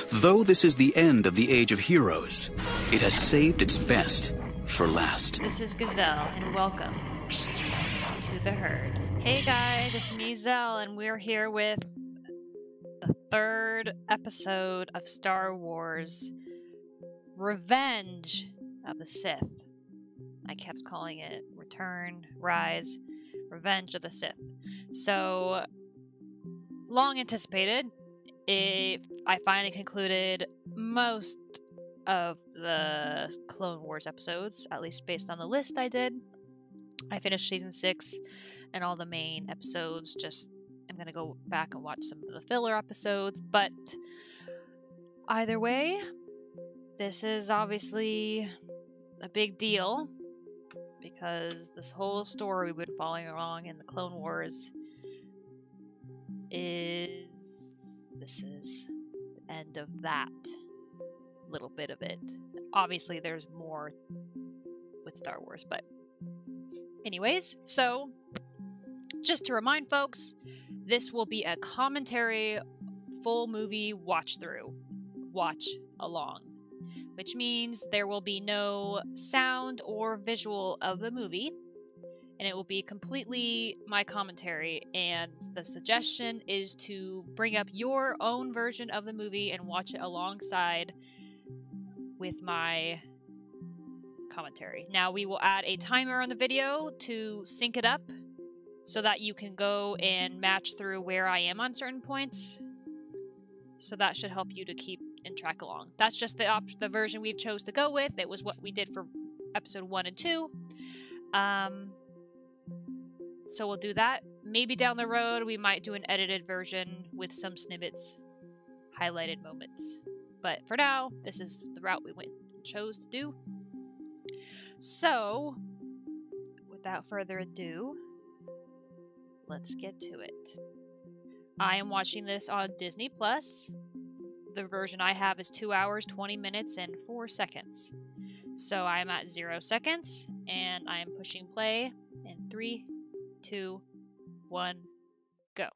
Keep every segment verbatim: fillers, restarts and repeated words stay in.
Though this is the end of the Age of Heroes, it has saved its best for last. This is Gaxelle, and welcome to the herd. Hey guys, it's me, Zell, and we're here with the third episode of Star Wars Revenge of the Sith. I kept calling it Return, Rise, Revenge of the Sith. So, long anticipated, it, I finally concluded most of the Clone Wars episodes, at least based on the list I did. I finished season six and all the main episodes. Just I'm gonna go back and watch some of the filler episodes, but either way, this is obviously a big deal because this whole story we've been following along in the Clone Wars is this is the end of that little bit of it. Obviously there's more with Star Wars, but anyways, so just to remind folks, this will be a commentary full movie watch through, watch along, which means there will be no sound or visual of the movie, and it will be completely my commentary, and the suggestion is to bring up your own version of the movie and watch it alongside with my commentary. Now we will add a timer on the video to sync it up so that you can go and match through where I am on certain points. So that should help you to keep and track along. That's just the op the version we've chose to go with. It was what we did for episode one and two. Um, so we'll do that. Maybe down the road we might do an edited version with some snippets, highlighted moments. But for now, this is the route we went and chose to do. So, without further ado, let's get to it. I am watching this on Disney Plus. The version I have is two hours, twenty minutes, and four seconds. So I'm at zero seconds, and I am pushing play in three, two, one, go.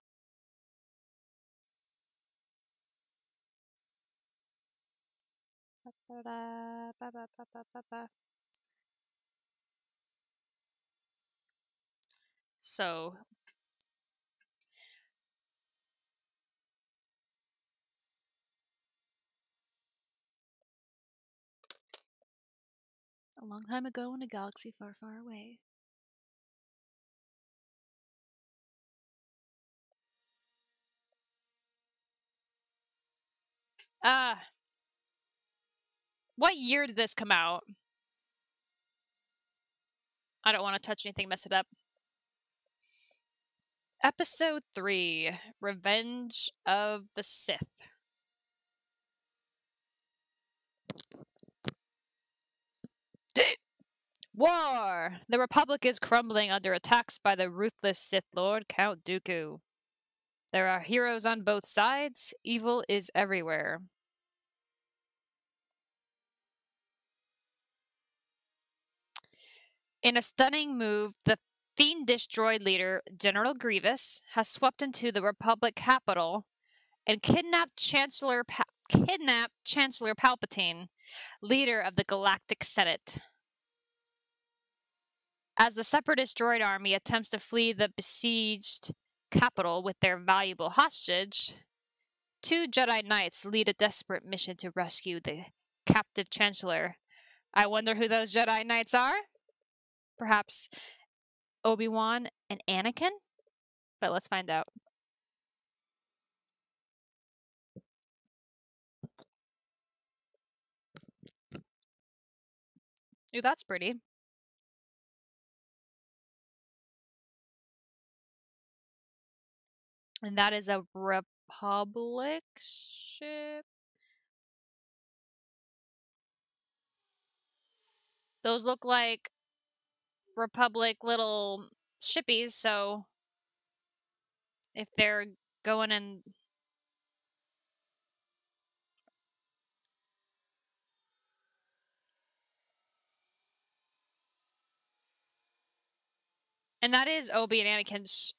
So, a long time ago in a galaxy far, far away. Ah. Uh, what year did this come out? I don't want to touch anything, mess it up. Episode three, Revenge of the Sith. War! The Republic is crumbling under attacks by the ruthless Sith Lord Count Dooku. There are heroes on both sides. Evil is everywhere. In a stunning move, the fiendish droid leader, General Grievous, has swept into the Republic capital and kidnapped Chancellor pa kidnapped Chancellor Palpatine, leader of the Galactic Senate. As the Separatist droid army attempts to flee the besieged capital with their valuable hostage, two Jedi Knights lead a desperate mission to rescue the captive Chancellor. I wonder who those Jedi Knights are? Perhaps Obi-Wan and Anakin? But let's find out. Ooh, that's pretty. And that is a Republic ship. Those look like Republic little shippies, so if they're going in... And that is Obi and Anakin's...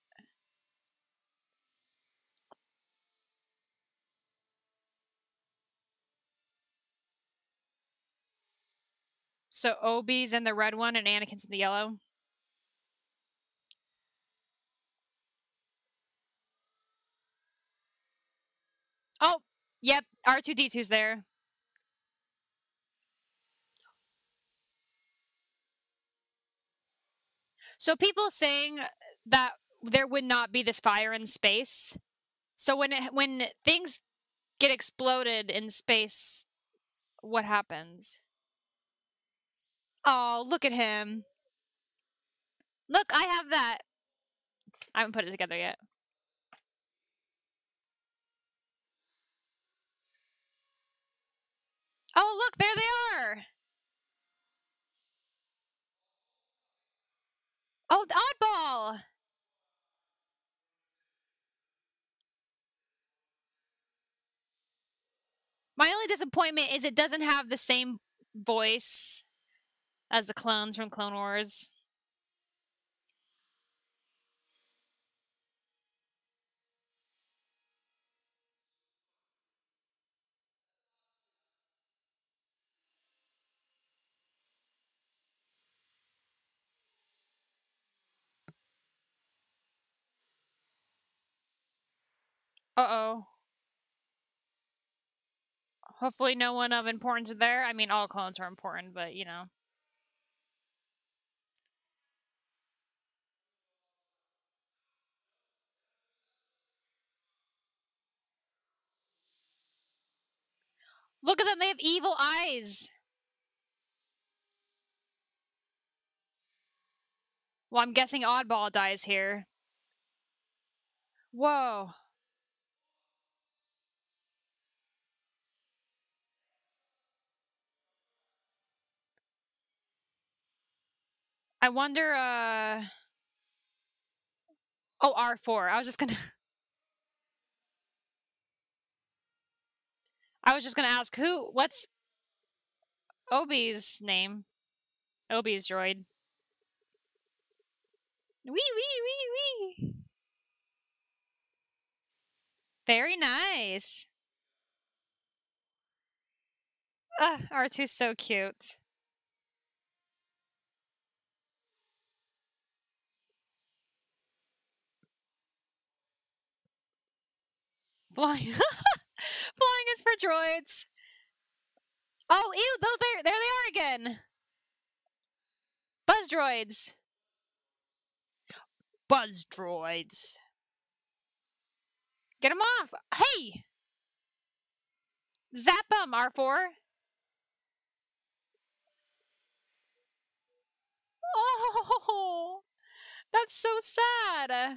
So Obi's in the red one and Anakin's in the yellow. Oh, yep. R two D two's there. So people saying that there would not be this fire in space. So when it, when things get exploded in space, what happens? Oh, look at him. Look, I have that. I haven't put it together yet. Oh, look, there they are. Oh, the oddball. My only disappointment is it doesn't have the same voice as the clones from Clone Wars. Uh-oh. Hopefully no one of importance is there. I mean, all clones are important, but, you know. Look at them, they have evil eyes. Well, I'm guessing Oddball dies here. Whoa. I wonder, uh... Oh, R four. I was just gonna... I was just gonna ask who... What's Obi's name? Obi's droid. Wee, wee, wee, wee. Very nice. Ugh, R two's so cute. Flying. Flying is for droids. Oh, ew, though there, there they are again. Buzz droids. Buzz droids. Get him off. Hey! Zap him, R four. Oh, that's so sad.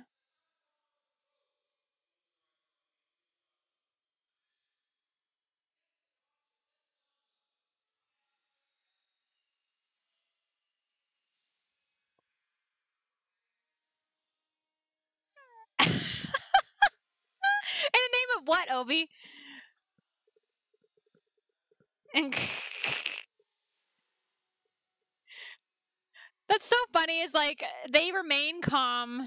In the name of what, Obi? And that's so funny, is like, they remain calm.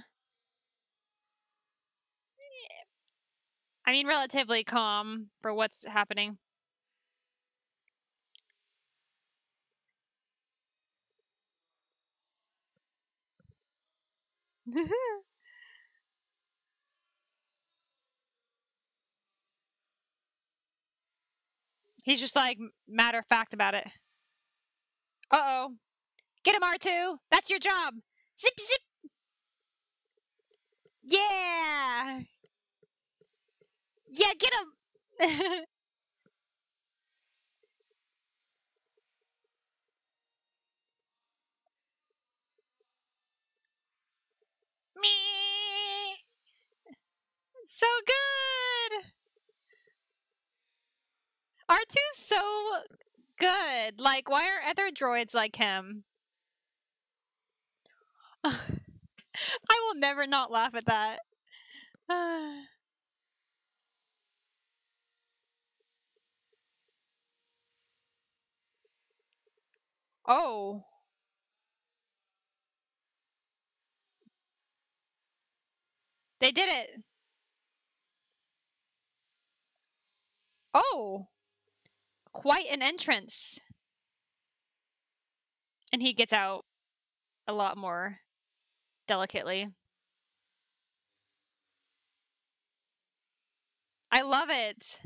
I mean, relatively calm for what's happening. He's just like matter of fact about it. Uh-oh. Get him, R two. That's your job. Zip, zip. Yeah. Yeah, get him. Me. So good. R two's so good. Like, why aren't other droids like him? I will never not laugh at that. Oh. They did it. Oh. Quite an entrance. And he gets out a lot more delicately. I love it.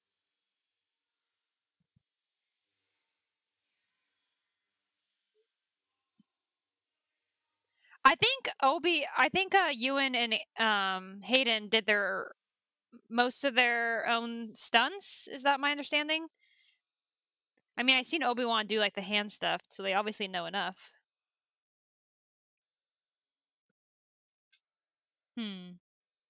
I think Obi, I think uh, Ewan and um, Hayden did their most of their own stunts. Is that my understanding? I mean, I seen Obi-Wan do like the hand stuff, so they obviously know enough. Hmm.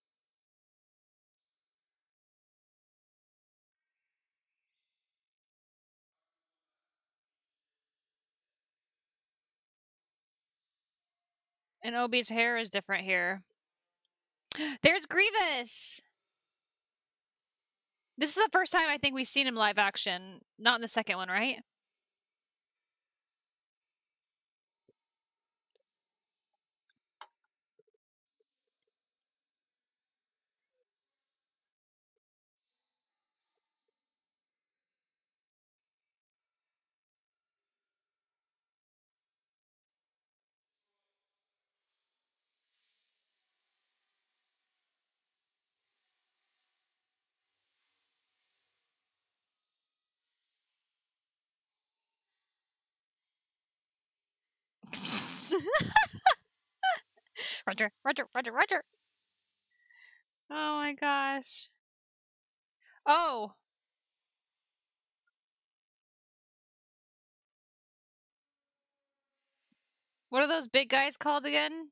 And Obi's hair is different here. There's Grievous! This is the first time I think we've seen him live action. Not in the second one, right? Roger, Roger, Roger, Roger. Oh my gosh. Oh. What are those big guys called again?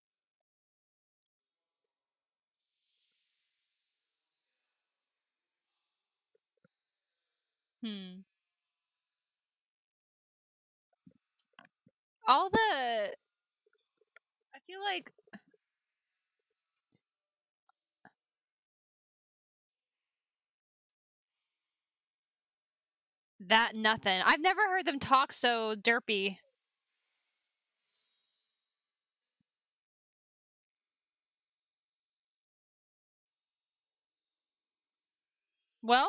Hmm. All the... I feel like... That nothing. I've never heard them talk so derpy. Well?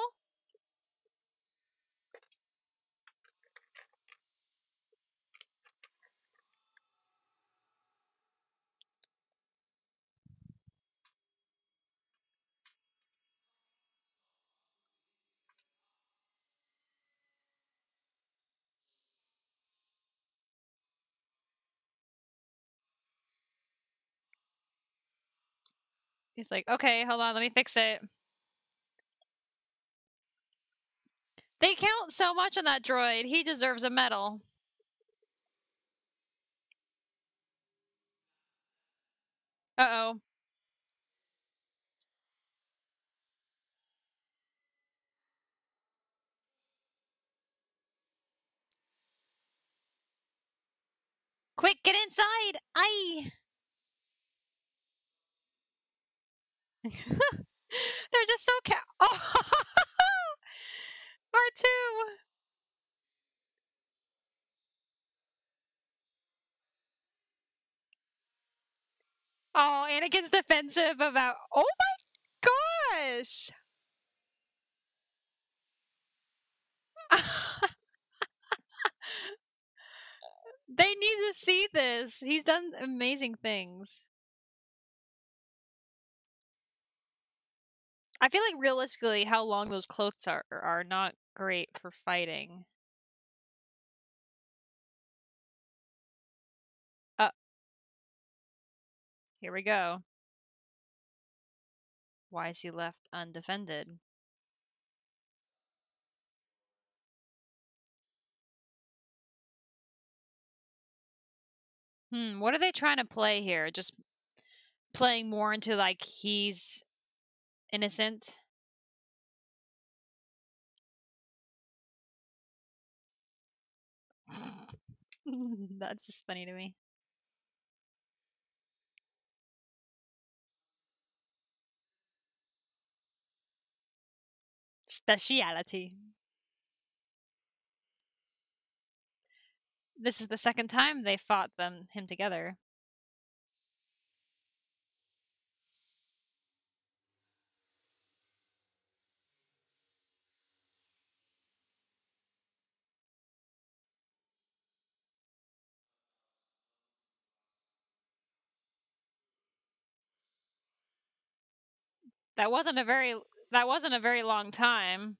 He's like, okay, hold on, let me fix it. They count so much on that droid. He deserves a medal. Uh-oh. Quick, get inside! Aye! They're just so ca- Oh! R two! Oh, Anakin's defensive about... Oh my gosh! They need to see this. He's done amazing things. I feel like realistically, how long those cloaks are are not great for fighting. Uh, here we go. Why is he left undefended? Hmm, what are they trying to play here? Just playing more into like he's innocent? That's just funny to me. Speciality. This is the second time they fought them him together. That wasn't a very that wasn't a very long time.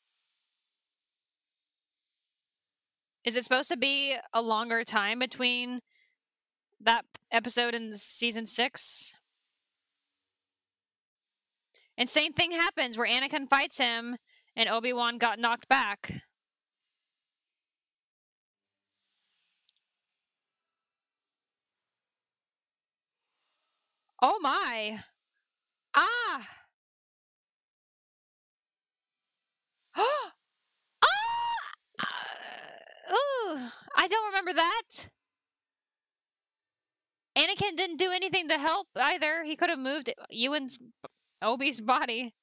Is it supposed to be a longer time between that episode and season six? And same thing happens where Anakin fights him and Obi-Wan got knocked back. Oh my. Ah! ah! Uh, ooh, I don't remember that. Anakin didn't do anything to help either. He could have moved Ewan's Obi's body.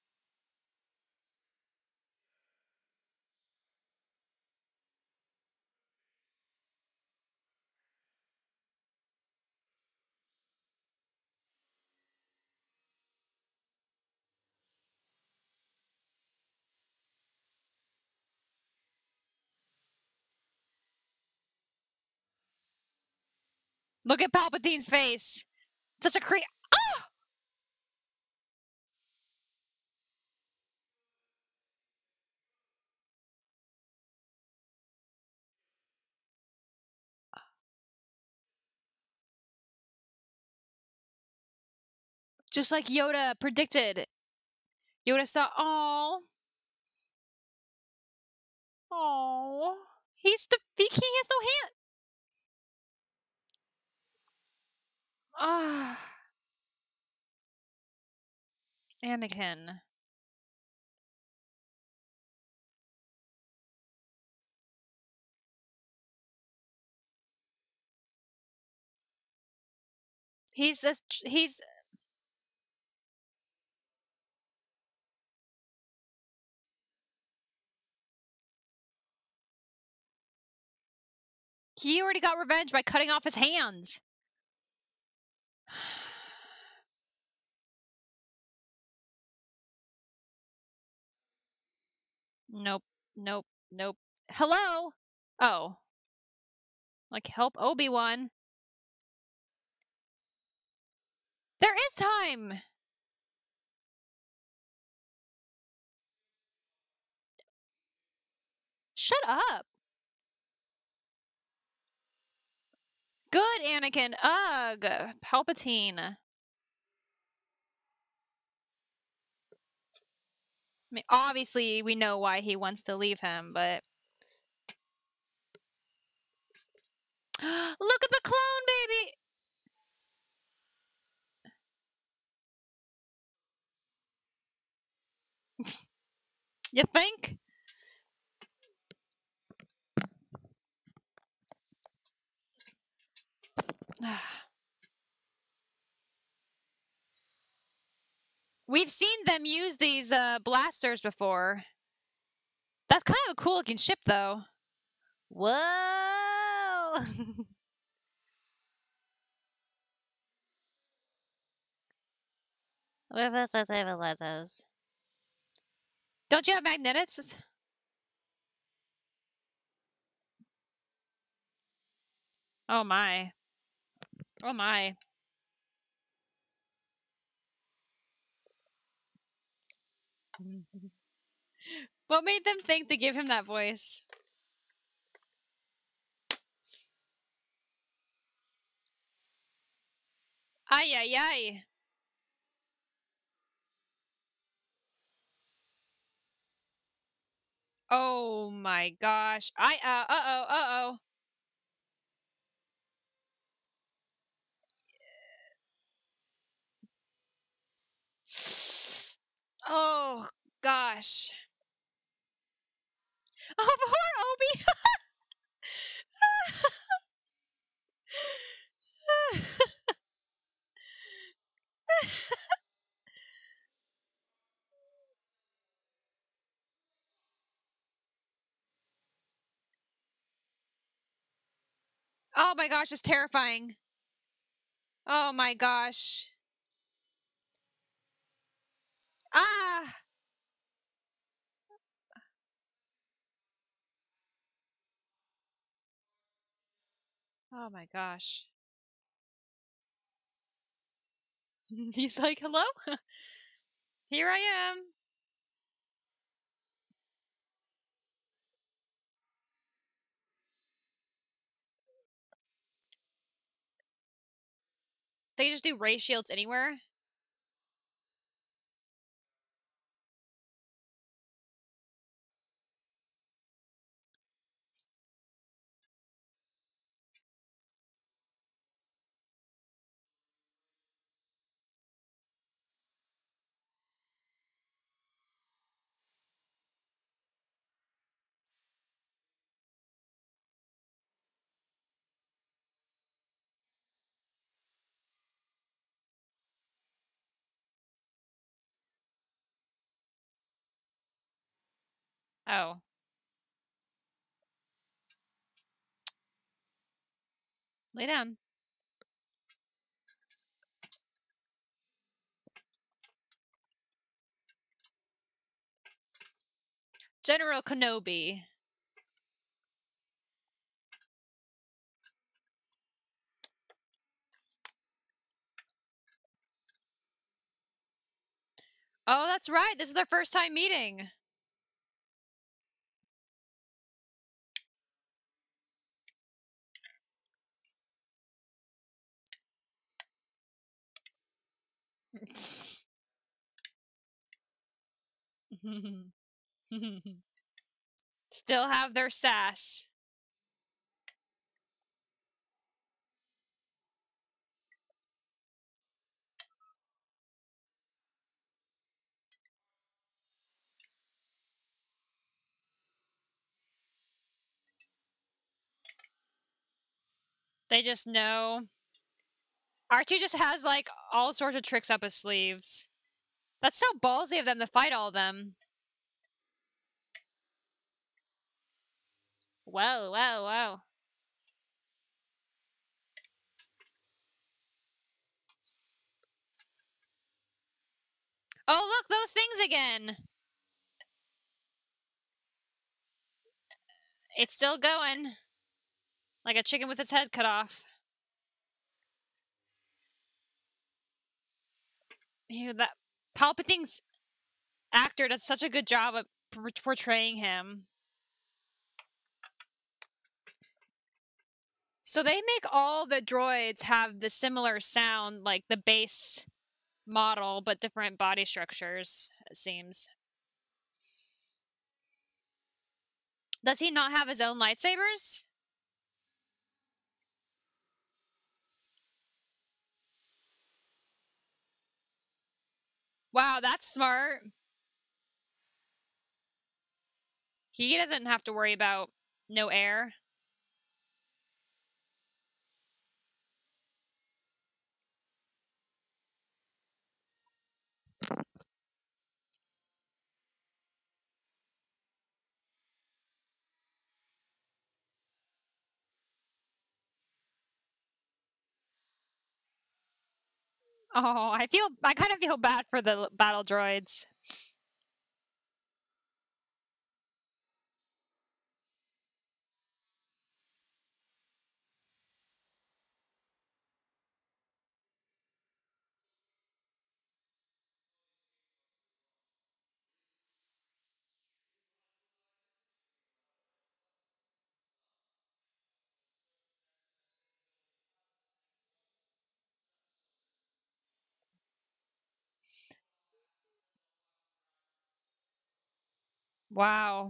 Look at Palpatine's face. Such a cre- ah! Just like Yoda predicted. Yoda saw, oh, oh, he's the he has no hand. Ah, Anakin. He's just, he's. He already got revenge by cutting off his hands. Nope, nope, nope. Hello? Oh. Like, help Obi-Wan. There is time! Shut up! Good, Anakin. Ugh. Palpatine. I mean, obviously, we know why he wants to leave him, but... Look at the clone, baby! You think? We've seen them use these uh, blasters before. That's kind of a cool looking ship, though. Whoa! Don't you have magnetics? Oh my. Oh my. What made them think to give him that voice? Ay, ay, ay. Oh my gosh. I, uh, uh-oh, uh-oh. Oh gosh. Oh, poor Obi. Oh my gosh, it's terrifying. Oh my gosh. Ah! Oh my gosh. He's like, hello? Here I am. They just do ray shields anywhere? Oh. Lay down. General Kenobi. Oh, that's right. This is their first time meeting. Still have their sass. They just know. R two just has, like, all sorts of tricks up his sleeves. That's so ballsy of them to fight all of them. Whoa, whoa, whoa. Oh, look, those things again. It's still going. Like a chicken with its head cut off. Ew, that Palpatine's actor does such a good job of portraying him. So they make all the droids have the similar sound, like the base model, but different body structures, it seems. Does he not have his own lightsabers? Wow, that's smart. He doesn't have to worry about no air. Oh, I feel I kind of feel bad for the battle droids. Wow.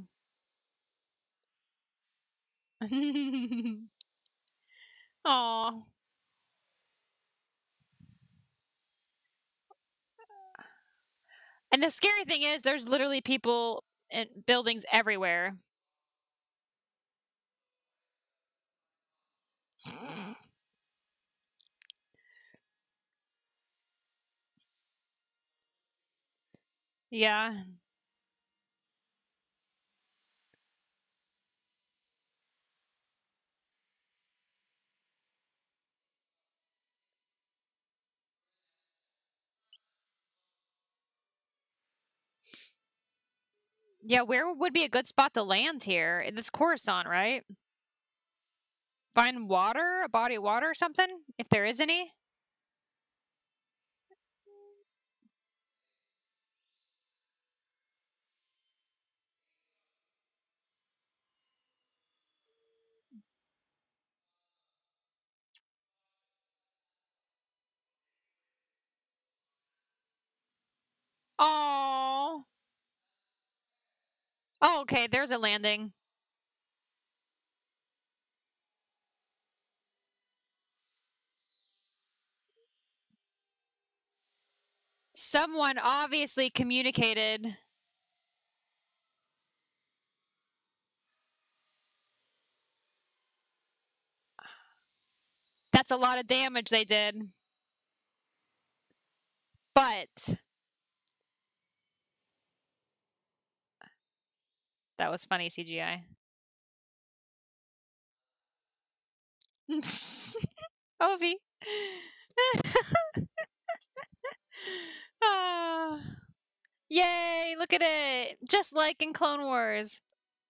Aw. And the scary thing is, there's literally people and buildings everywhere. Yeah. Yeah, where would be a good spot to land here? It's Coruscant, right? Find water, a body of water or something, if there is any. Oh. Oh, okay, there's a landing. Someone obviously communicated. That's a lot of damage they did. But that was funny C G I. Ovi. Ah. Yay, look at it. Just like in Clone Wars.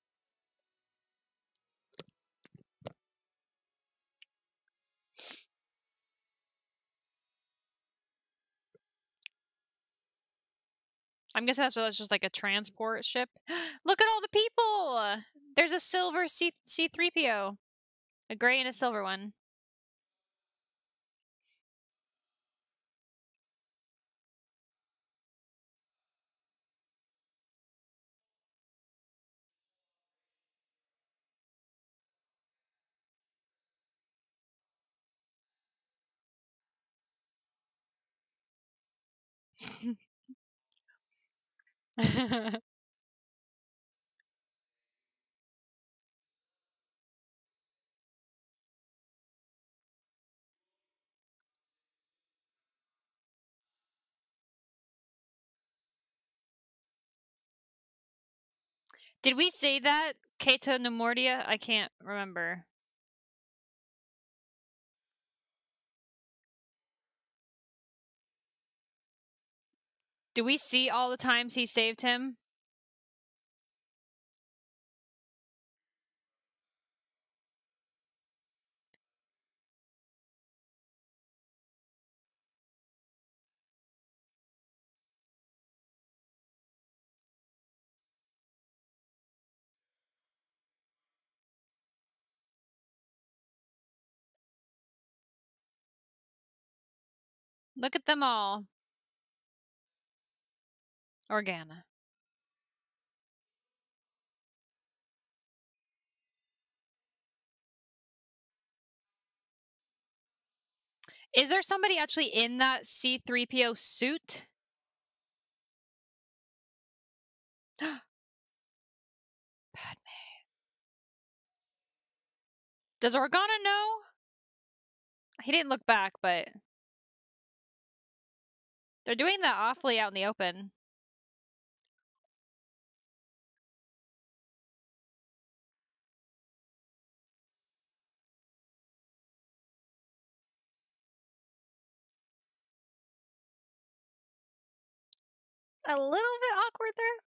I'm guessing that's just like a transport ship. Look at all the people! There's a silver C C3PO. A gray and a silver one. Did we say that? Kato Nemordia? I can't remember. Do we see all the times he saved him? Look at them all. Organa. Is there somebody actually in that C three P O suit? Padme. Does Organa know? He didn't look back, but they're doing that awfully out in the open. A little bit awkward there.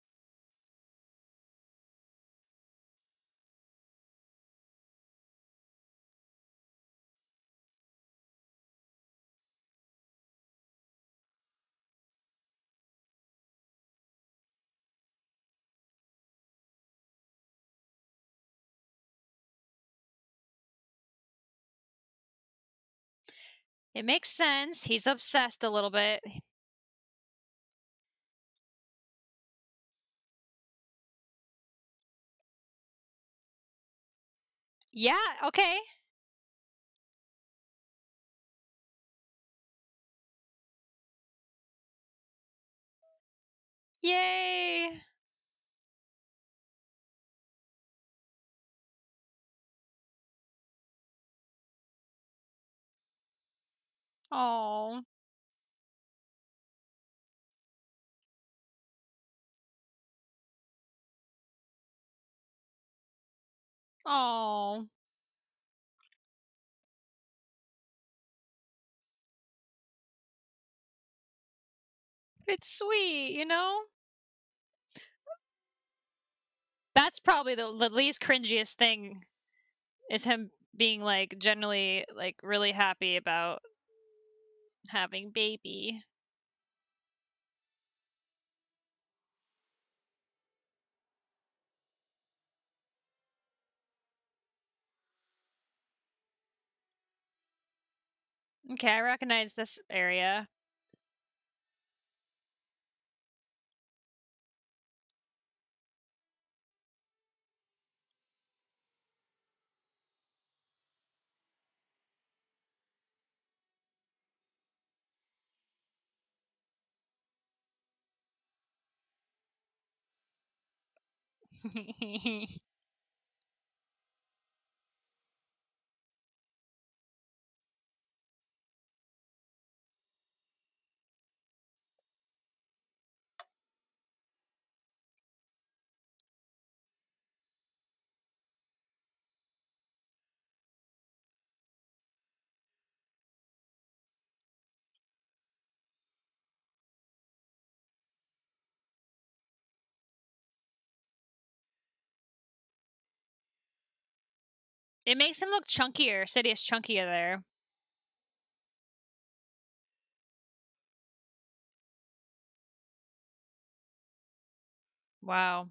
It makes sense. He's obsessed a little bit. Yeah, okay. Yay! Oh. Oh. It's sweet, you know? That's probably the, the least cringiest thing, is him being like generally like really happy about having baby. Okay, I recognize this area. It makes him look chunkier. Sidious chunkier there. Wow.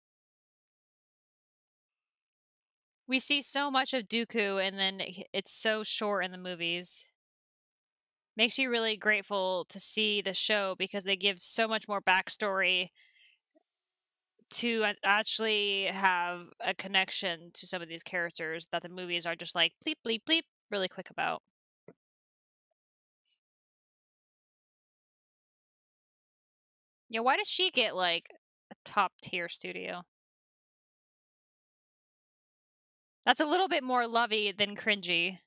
We see so much of Dooku, and then it's so short in the movies. Makes you really grateful to see the show because they give so much more backstory to actually have a connection to some of these characters that the movies are just like bleep, bleep, bleep, really quick about. Yeah, why does she get like a top tier studio? That's a little bit more lovey than cringy.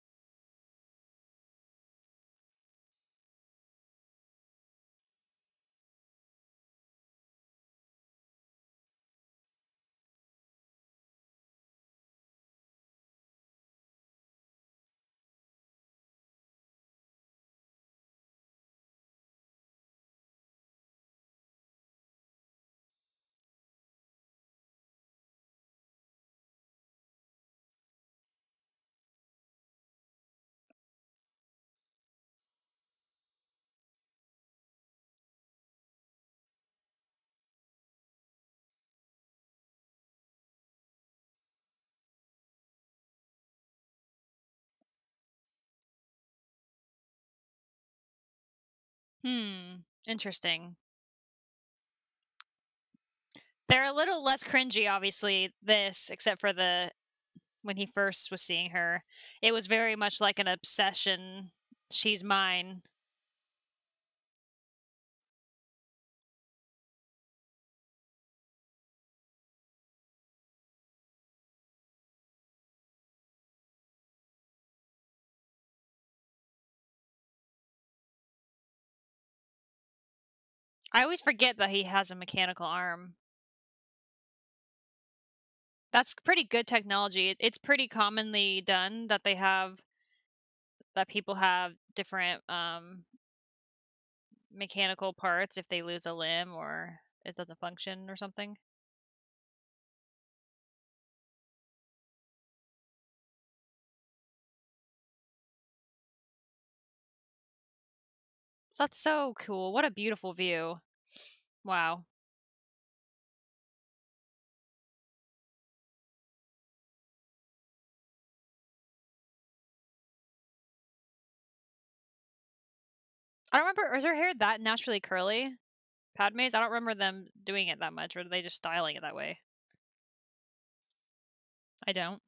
Hmm, interesting. They're a little less cringy, obviously, this, except for the when he first was seeing her. It was very much like an obsession. She's mine. I always forget that he has a mechanical arm. That's pretty good technology. It's pretty commonly done that they have that people have different um mechanical parts if they lose a limb or it doesn't function or something. So that's so cool. What a beautiful view. Wow. I don't remember, is her hair that naturally curly? Padme's? I don't remember them doing it that much, or are they just styling it that way? I don't.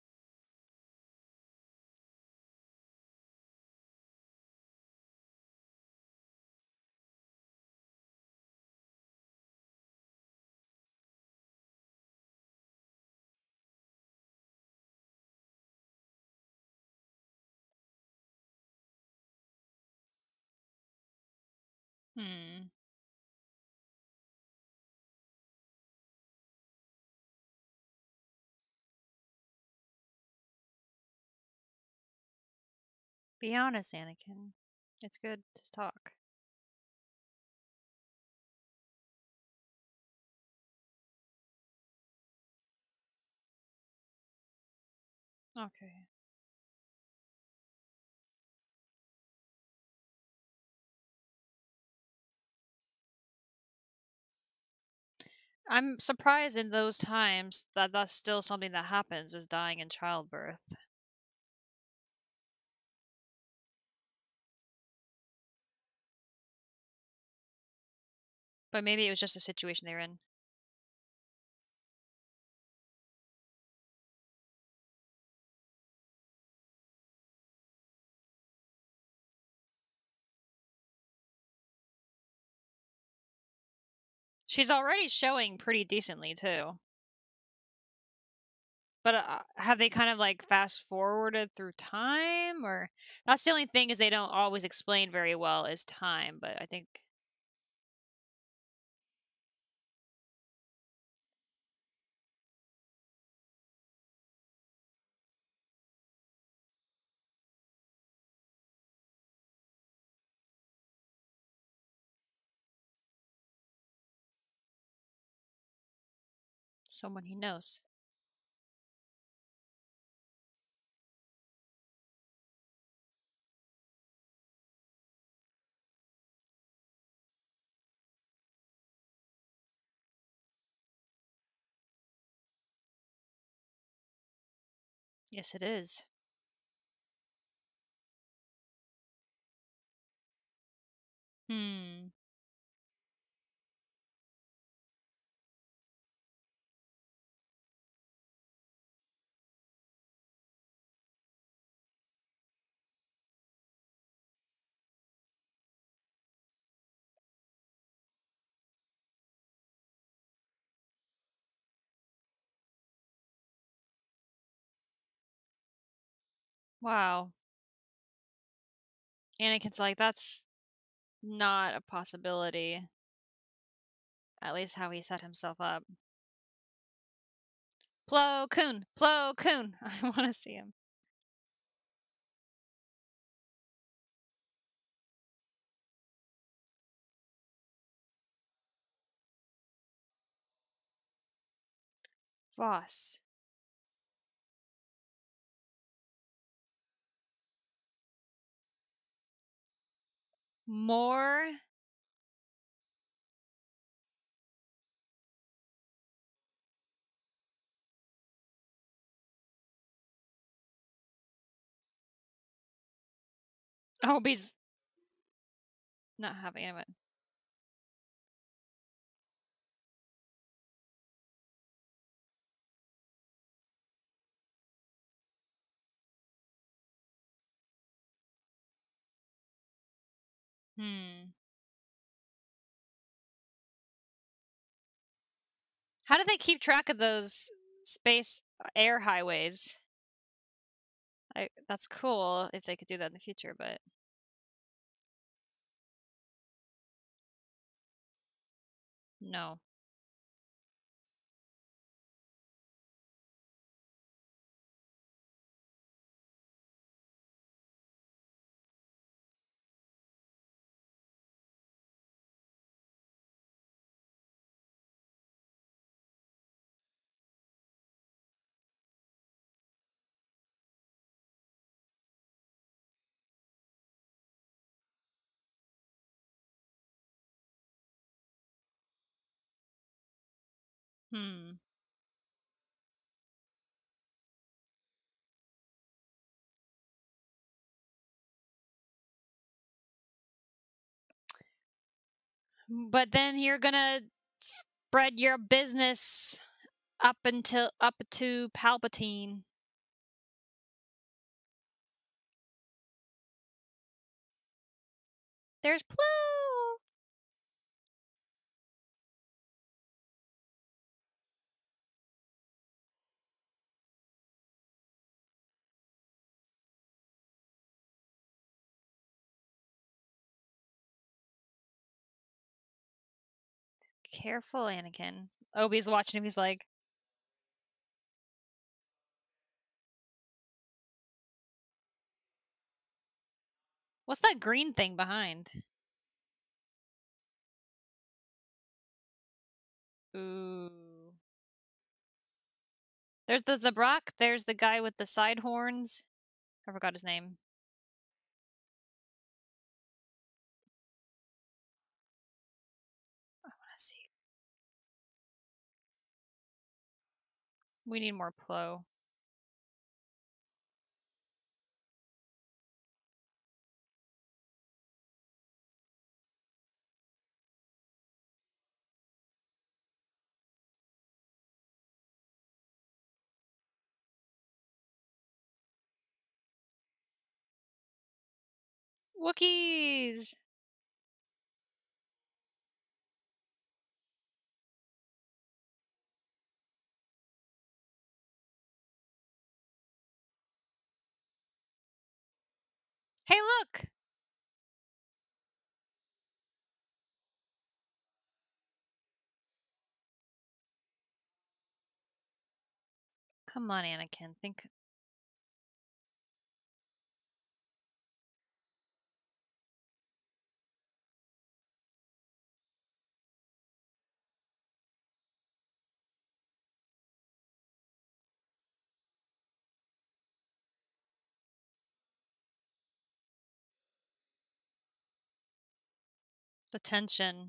Hmm. Be honest, Anakin. It's good to talk. Okay. I'm surprised in those times that that's still something that happens, is dying in childbirth. But maybe it was just a situation they were in. She's already showing pretty decently, too. But uh, have they kind of, like, fast-forwarded through time? Or... That's the only thing, is they don't always explain very well is time, but I think... Someone he knows. Yes, it is. Hmm. Wow. Anakin's like, that's not a possibility. At least how he set himself up. Plo Koon! Plo Koon! I want to see him. Voss. More? Obi's not having it. Hmm. How do they keep track of those space air highways? I, that's cool if they could do that in the future, but... No. Hmm. But then you're gonna spread your business up until up to Palpatine. There's Plo! Careful, Anakin. Obi's watching him, he's like... What's that green thing behind? Ooh. There's the Zabrak, there's the guy with the side horns. I forgot his name. I wanna see. We need more Plo. Wookiees! look! Come on, Anakin. Think. The tension.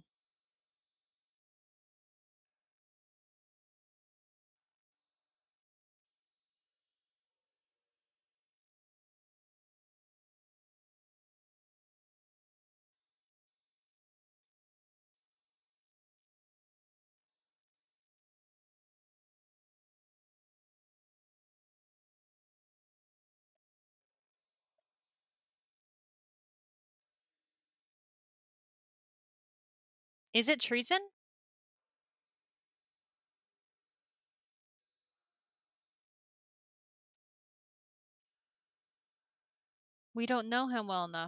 Is it treason? We don't know him well enough.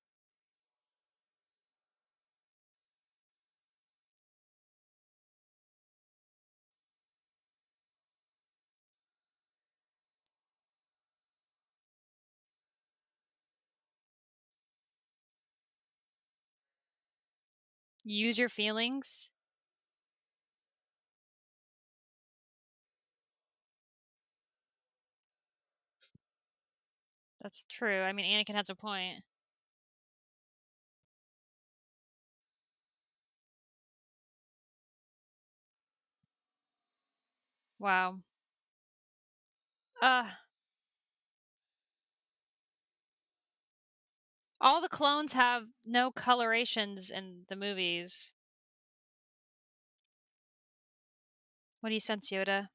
Use your feelings. That's true. I mean, Anakin has a point. Wow. Uh, all the clones have no colorations in the movies. What do you sense, Yoda?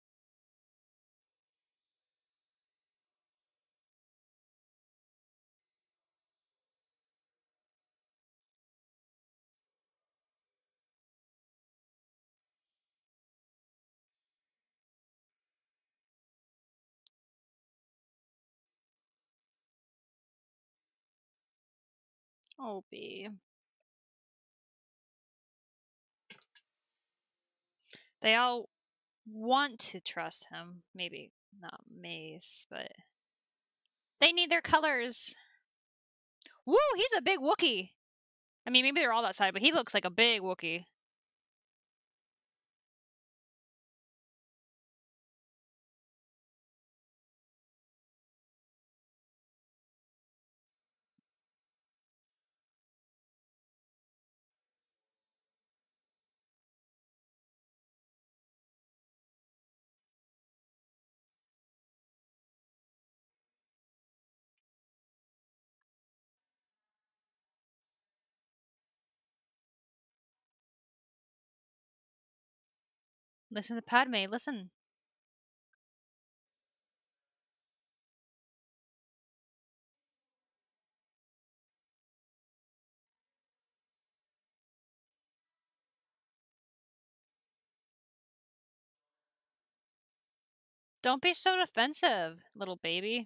Obi. They all want to trust him. Maybe not Mace, but they need their colors. Woo, he's a big Wookiee. I mean, maybe they're all that side, but he looks like a big Wookiee. Listen to Padme, listen. Don't be so defensive, little baby.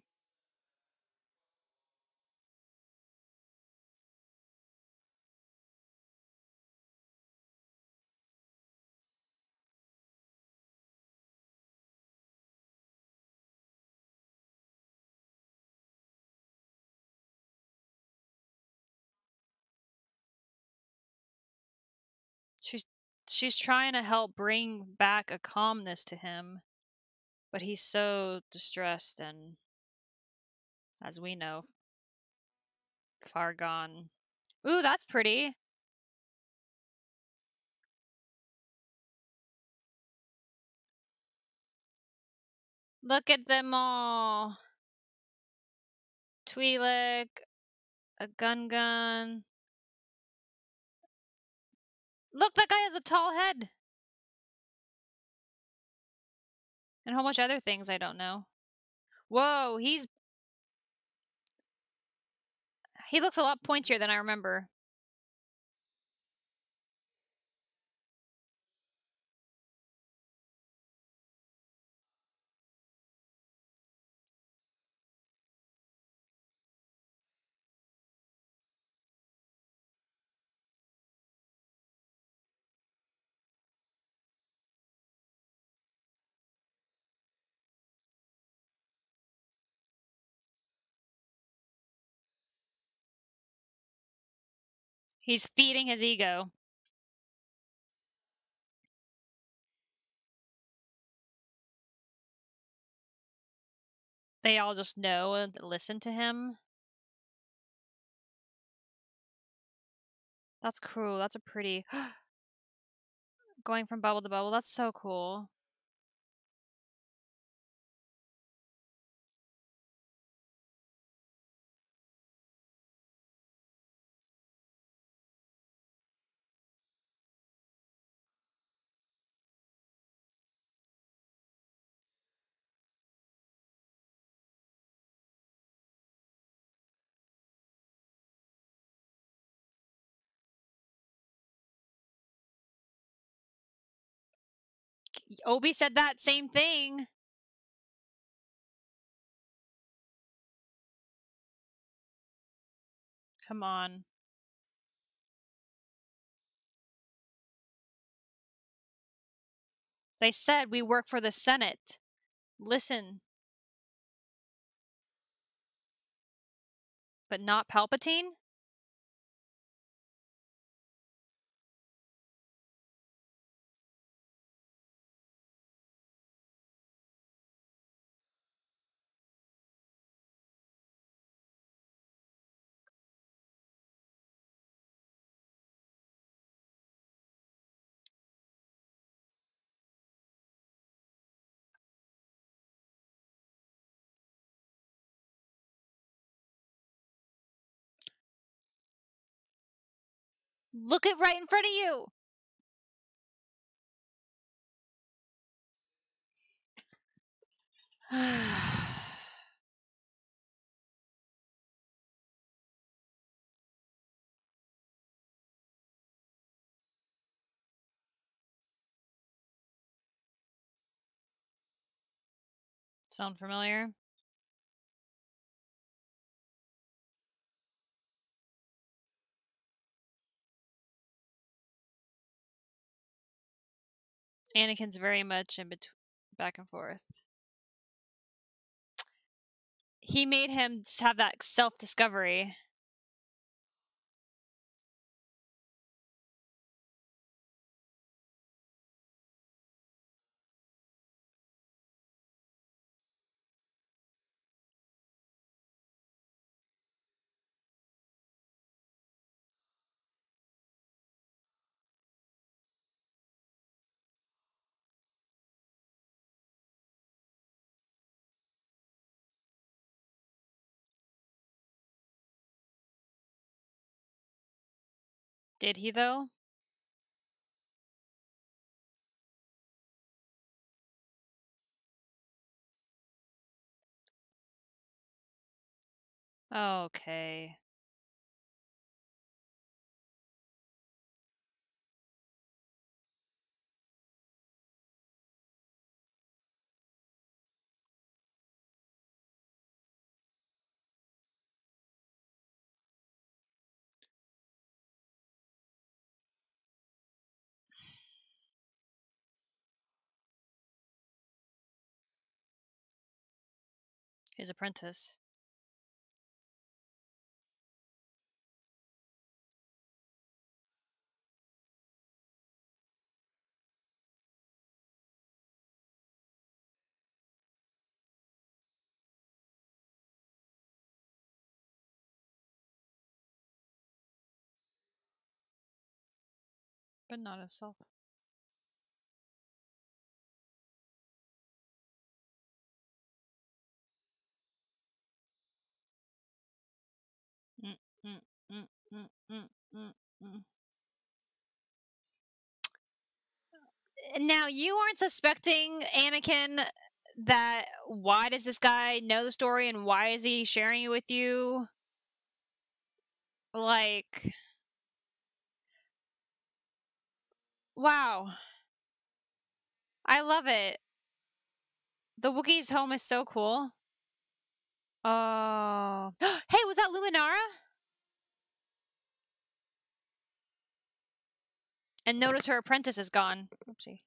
She's she's trying to help bring back a calmness to him, but he's so distressed and, as we know, far gone. Ooh, that's pretty. Look at them all. Twi'lek, a gun gun. Look, that guy has a tall head. And a whole bunch of other things I don't know. Whoa, he's... He looks a lot pointier than I remember. He's feeding his ego. They all just know and listen to him. That's cool. That's a pretty... Going from bubble to bubble. That's so cool. Obi said that same thing. Come on. They said we work for the Senate. Listen. But not Palpatine? Look it right in front of you! Sound familiar? Anakin's very much in between, back and forth. He made him have that self-discovery. Did he, though? Okay. His apprentice. But not himself. Mm, mm, mm, mm, mm, mm, mm. Now, you aren't suspecting Anakin that why does this guy know the story and why is he sharing it with you? Like, wow. I love it. The Wookiee's home is so cool. Oh. Hey, was that Luminara? And notice her apprentice is gone. Oopsie.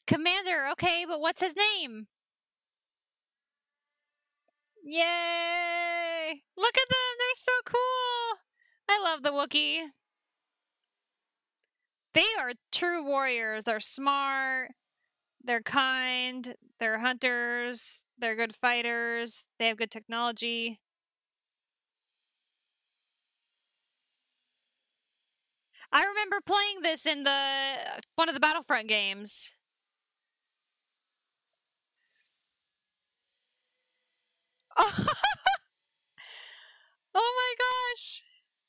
Commander, okay, but what's his name? Yay! Look at them, they're so cool! I love the Wookiee. They are true warriors. They're smart, they're kind, they're hunters, they're good fighters, they have good technology. I remember playing this in the one of the Battlefront games. Oh, oh my gosh!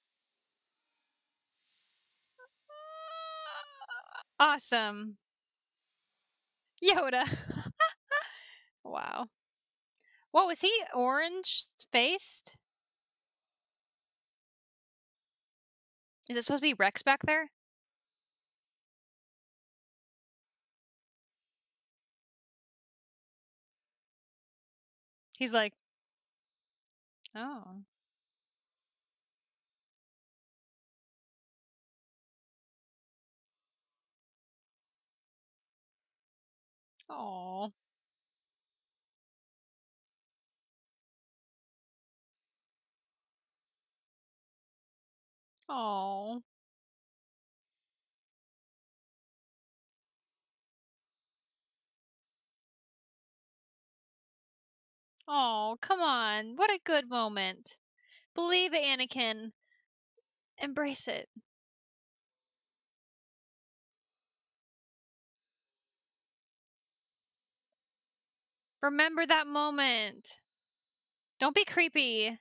Awesome. Yoda. Wow. What was he? Orange faced? Is it supposed to be Rex back there? He's like, oh. Oh. Oh. Oh, come on. What a good moment. Believe it, Anakin. Embrace it. Remember that moment. Don't be creepy.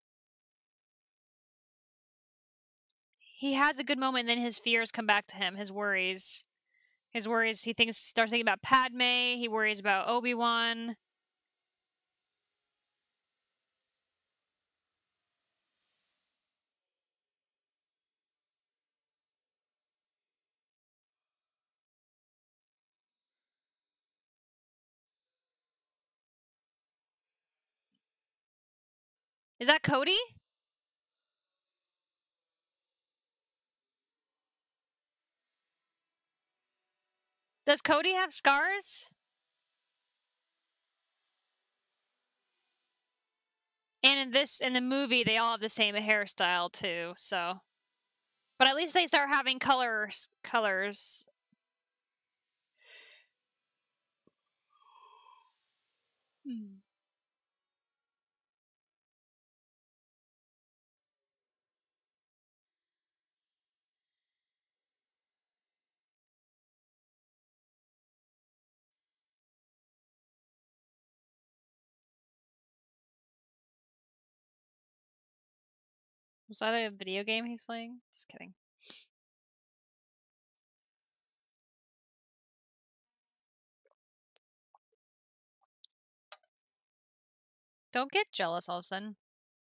He has a good moment, and then his fears come back to him, his worries. His worries, he thinks starts thinking about Padme, he worries about Obi-Wan. Is that Cody? Does Cody have scars? And in this, in the movie, they all have the same hairstyle too. So, but at least they start having colors. Colors. Hmm. Was that a video game he's playing? Just kidding. Don't get jealous all of a sudden.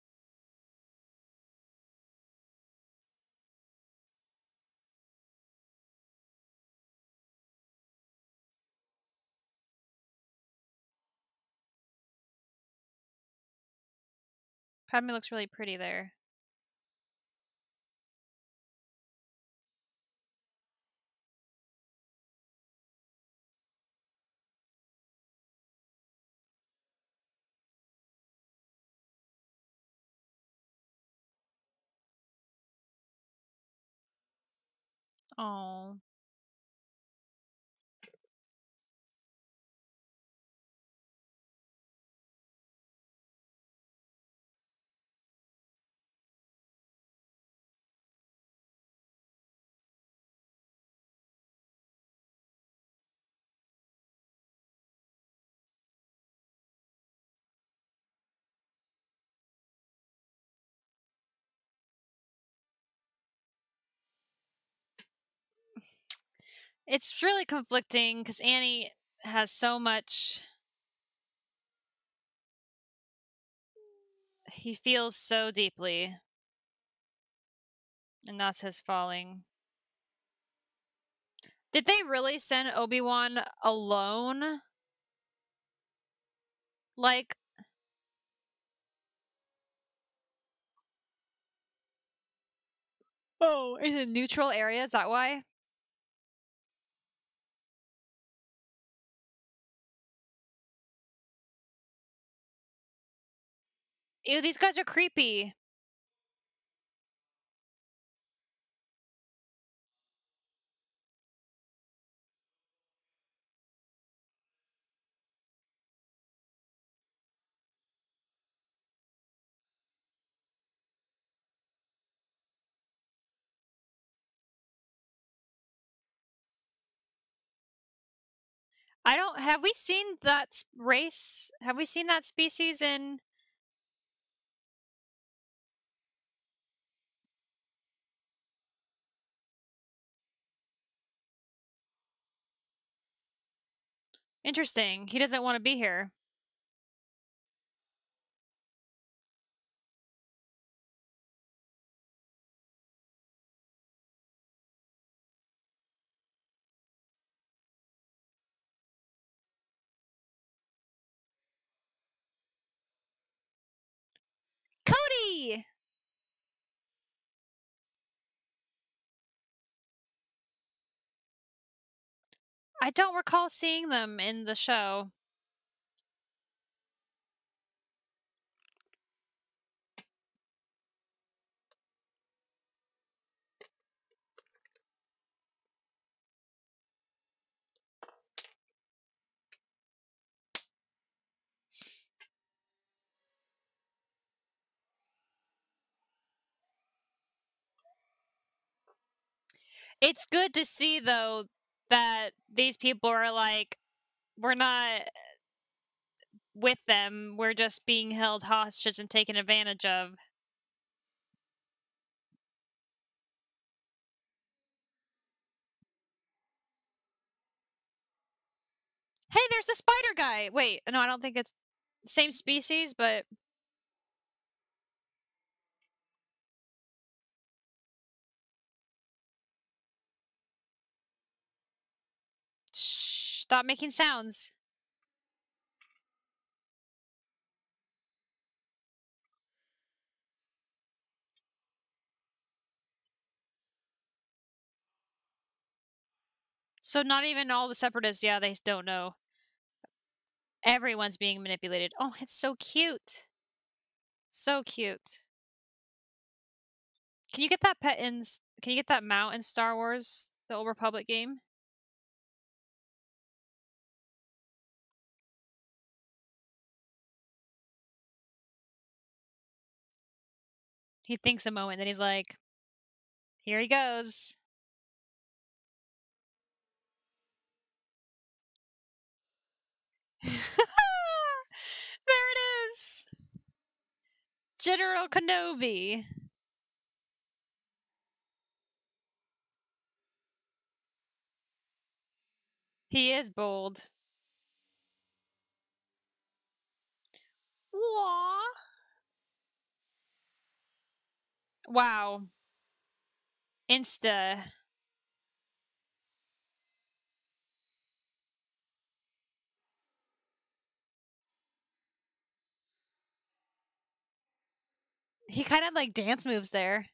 Padme looks really pretty there. Oh. It's really conflicting because Annie has so much. He feels so deeply. And that's his falling. Did they really send Obi-Wan alone? Like. Oh, in a neutral area? Is that why? Ew, these guys are creepy. I don't... Have we seen that race? Have we seen that species in... Interesting. He doesn't want to be here. Cody! I don't recall seeing them in the show. It's good to see, though, that these people are like, we're not with them, we're just being held hostage and taken advantage of. Hey, there's the spider guy! Wait, no, I don't think it's the same species, but... Shh, stop making sounds. So not even all the separatists, yeah, they don't know. Everyone's being manipulated. Oh, it's so cute. So cute. Can you get that pet in... Can you get that mount in Star Wars, the Old Republic game? He thinks a moment, then he's like, here he goes. There it is! General Kenobi. He is bold. Aww. Wow. Insta. He kind of like dance moves there.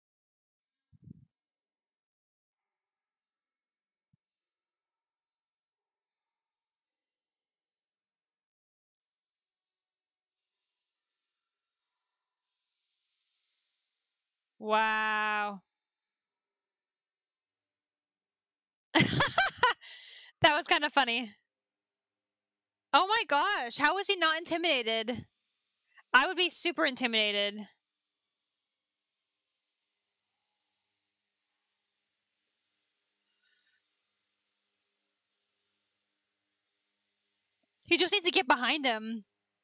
Wow. That was kind of funny. Oh my gosh, how was he not intimidated? I would be super intimidated. He just needs to get behind him.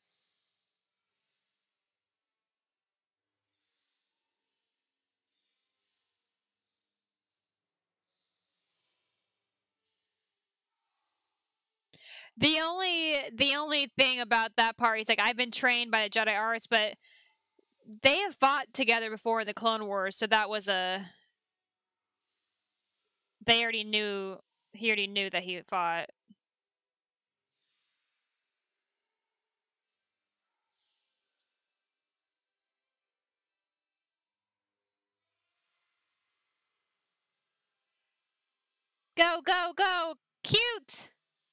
The only the only thing about that part is like I've been trained by the Jedi arts, but they have fought together before in the Clone Wars, so that was a they already knew he already knew that he fought. Go, go, go! Cute!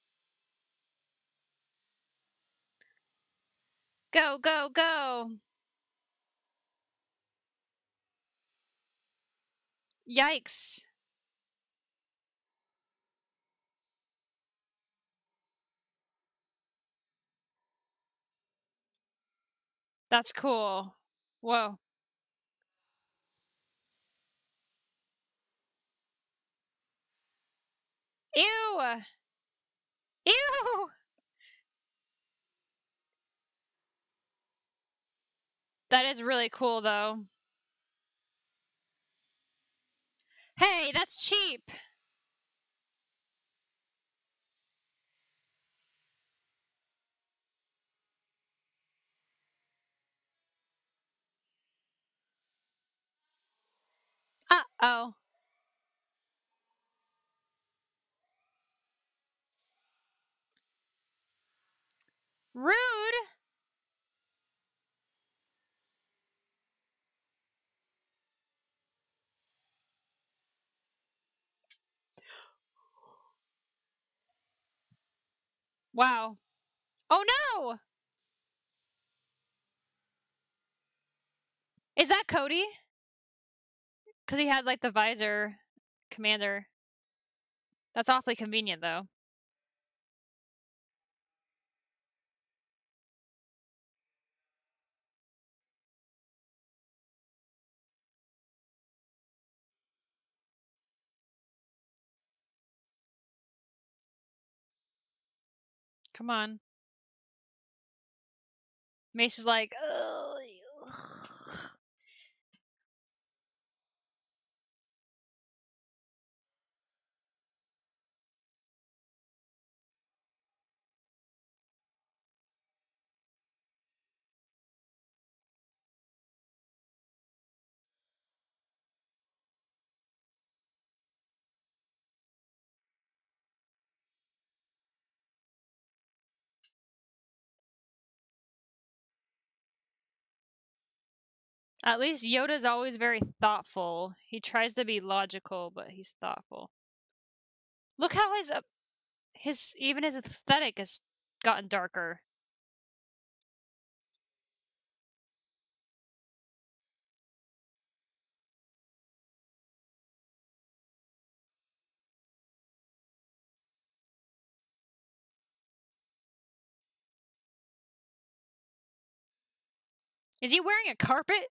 Go, go, go! Yikes. That's cool. Whoa. Ew! Ew! That is really cool, though. Hey, that's cheap! Uh-oh. Rude! Wow. Oh no! Is that Cody? Because he had, like, the visor commander. That's awfully convenient, though. Come on. Mace is like, ugh. At least Yoda's always very thoughtful. He tries to be logical, but he's thoughtful. Look how his uh, his even his aesthetic has gotten darker. Is he wearing a carpet?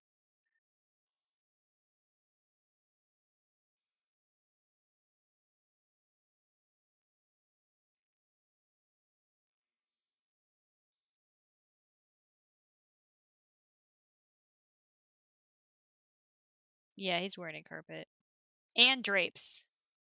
Yeah, he's wearing a carpet. And drapes.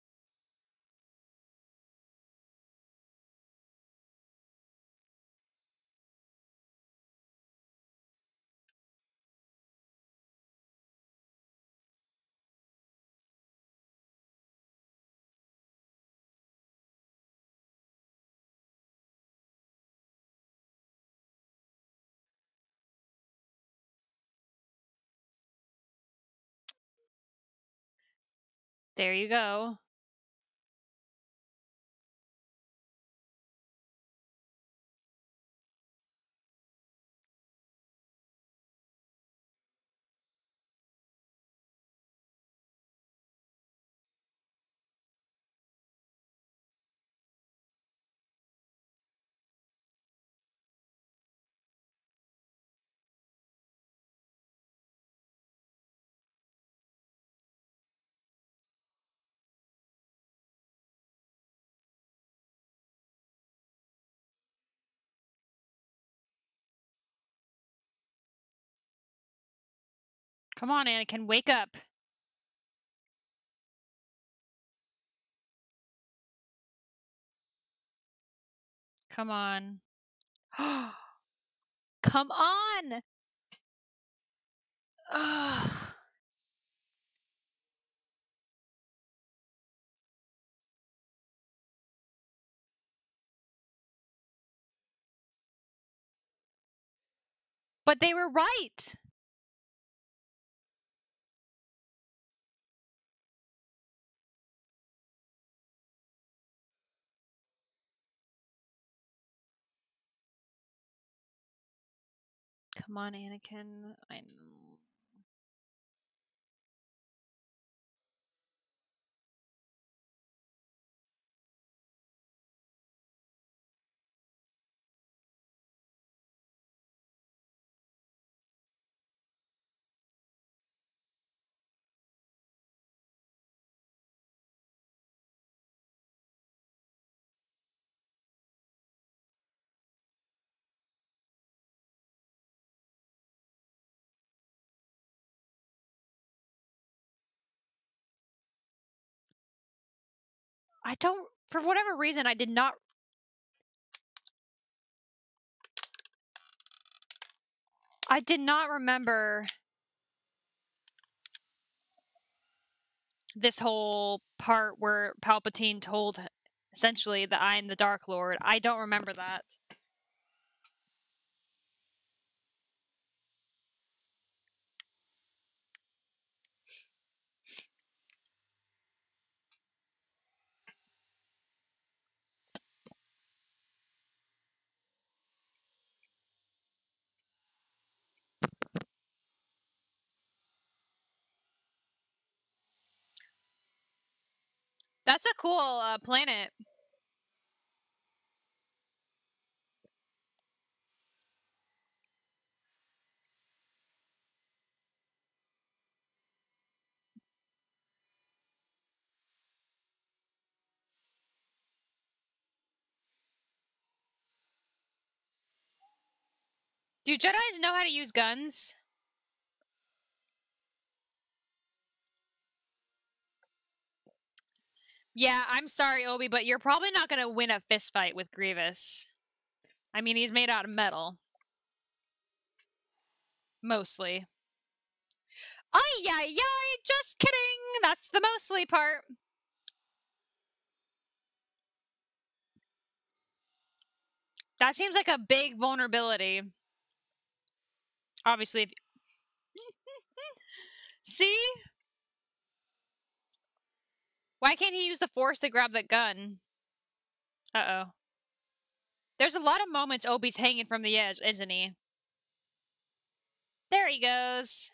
There you go. Come on, Anakin, wake up. Come on. Come on! Ugh. But they were right! Come on, Anakin. I know. I don't, for whatever reason, I did not. I did not remember this whole part where Palpatine told essentially that I'm the Dark Lord. I don't remember that. That's a cool uh, planet. Do Jedis know how to use guns? Yeah, I'm sorry, Obi, but you're probably not going to win a fist fight with Grievous. I mean, he's made out of metal. Mostly. Ay, ay, ay, just kidding! That's the mostly part. That seems like a big vulnerability. Obviously. If... See? Why can't he use the Force to grab that gun? Uh-oh. There's a lot of moments Obi's hanging from the edge, isn't he? There he goes.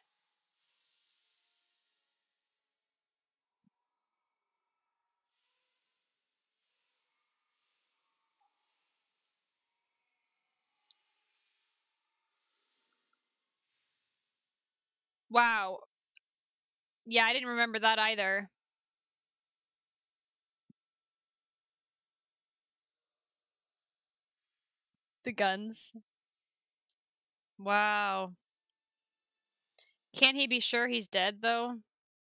Wow. Yeah, I didn't remember that either. The guns. Wow. Can't he be sure he's dead, though?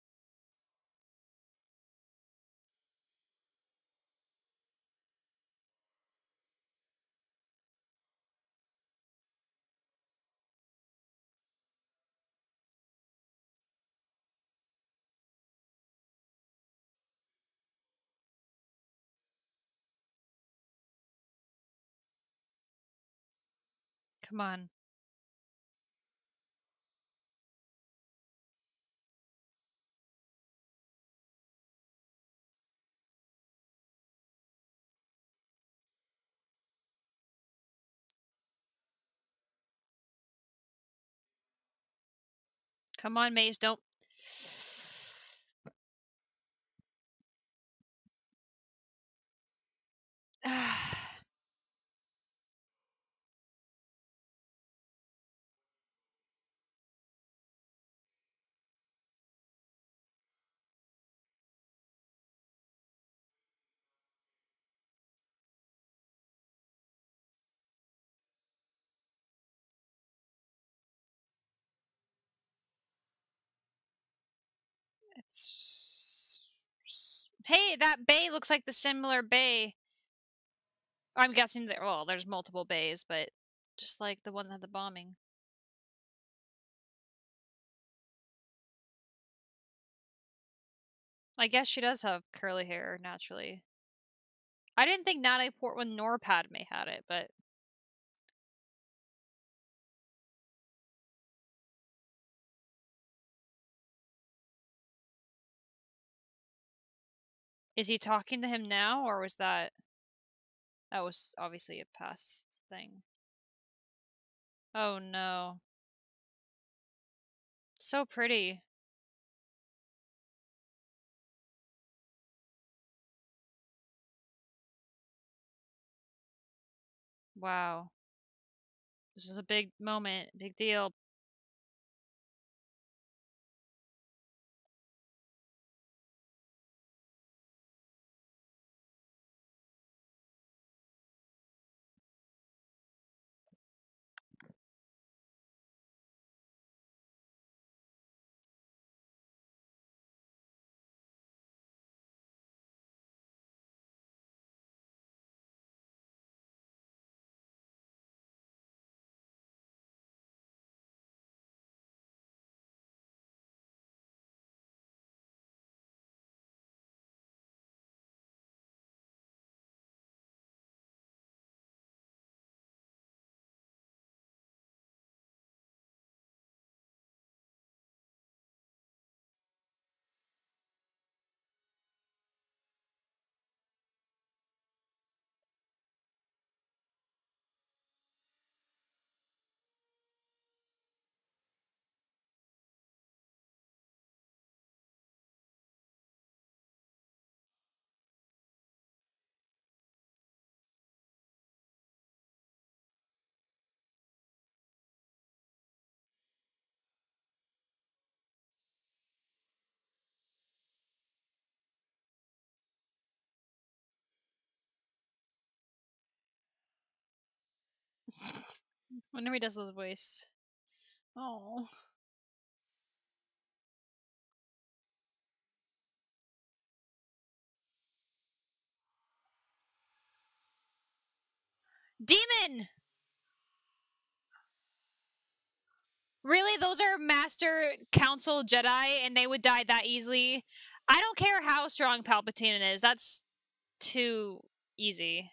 Come on. Come on, Maze, don't... It's... Hey, that bay looks like the similar bay. I'm guessing that, well, there's multiple bays, but just like the one that had the bombing. I guess she does have curly hair, naturally. I didn't think Natalie Portman nor Padme had it, but... Is he talking to him now, or was that... That was obviously a past thing. Oh no. So pretty. Wow. This is a big moment, big deal. Whenever he does those voice. Oh. Demon! Really? Those are Master Council Jedi and they would die that easily? I don't care how strong Palpatine is. That's too easy.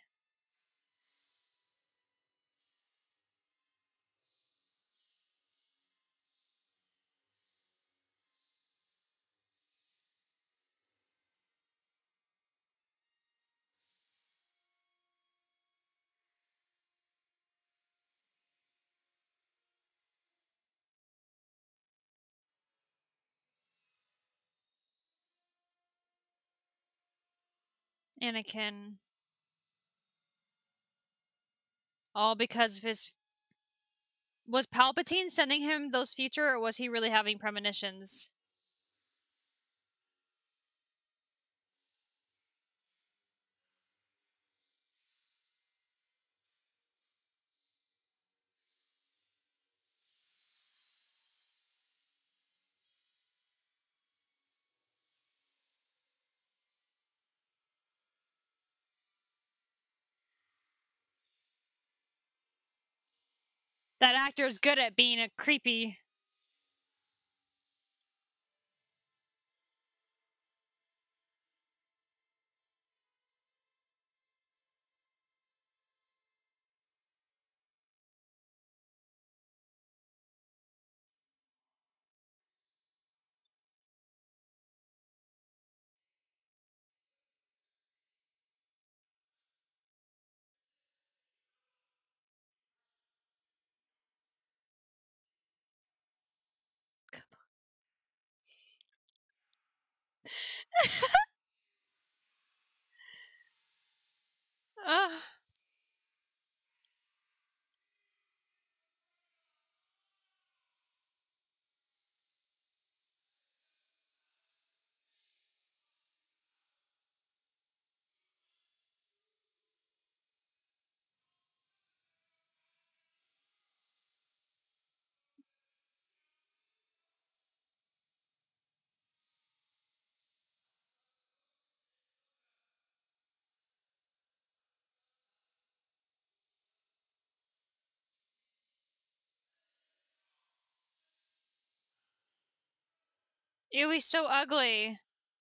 Anakin. All because of his... Was Palpatine sending him those future, or was he really having premonitions? That actor's good at being a creepy... Ugh. Ew, he's so ugly.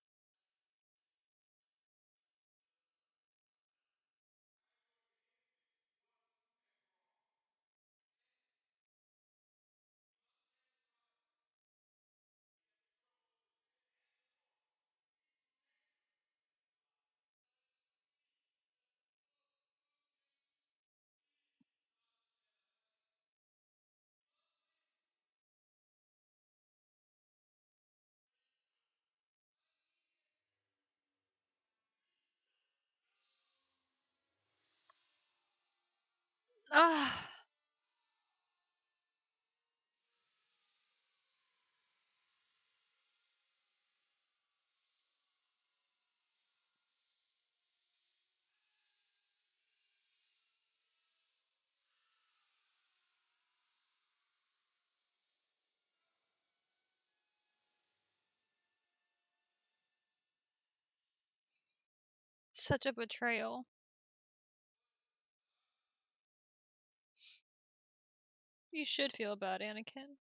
Ugh. Such a betrayal. You should feel bad, Anakin.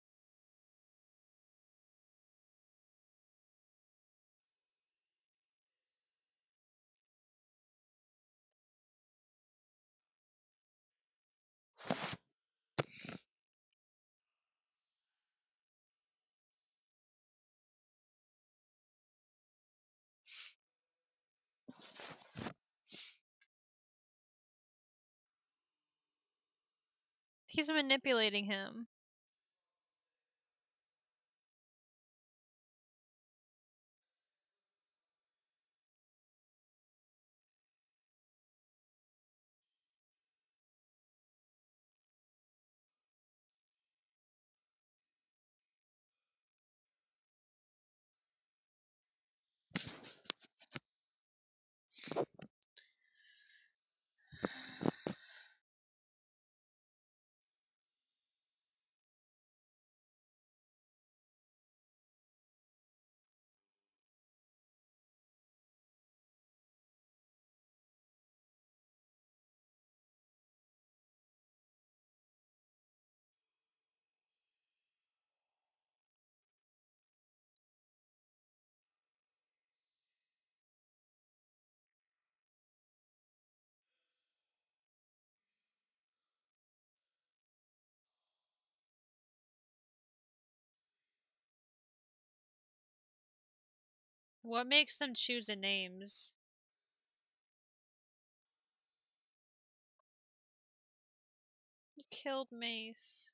He's manipulating him. What makes them choose the names? You killed Mace.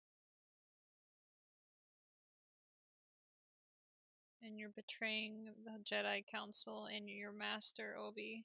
And you're betraying the Jedi Council and your master, Obi.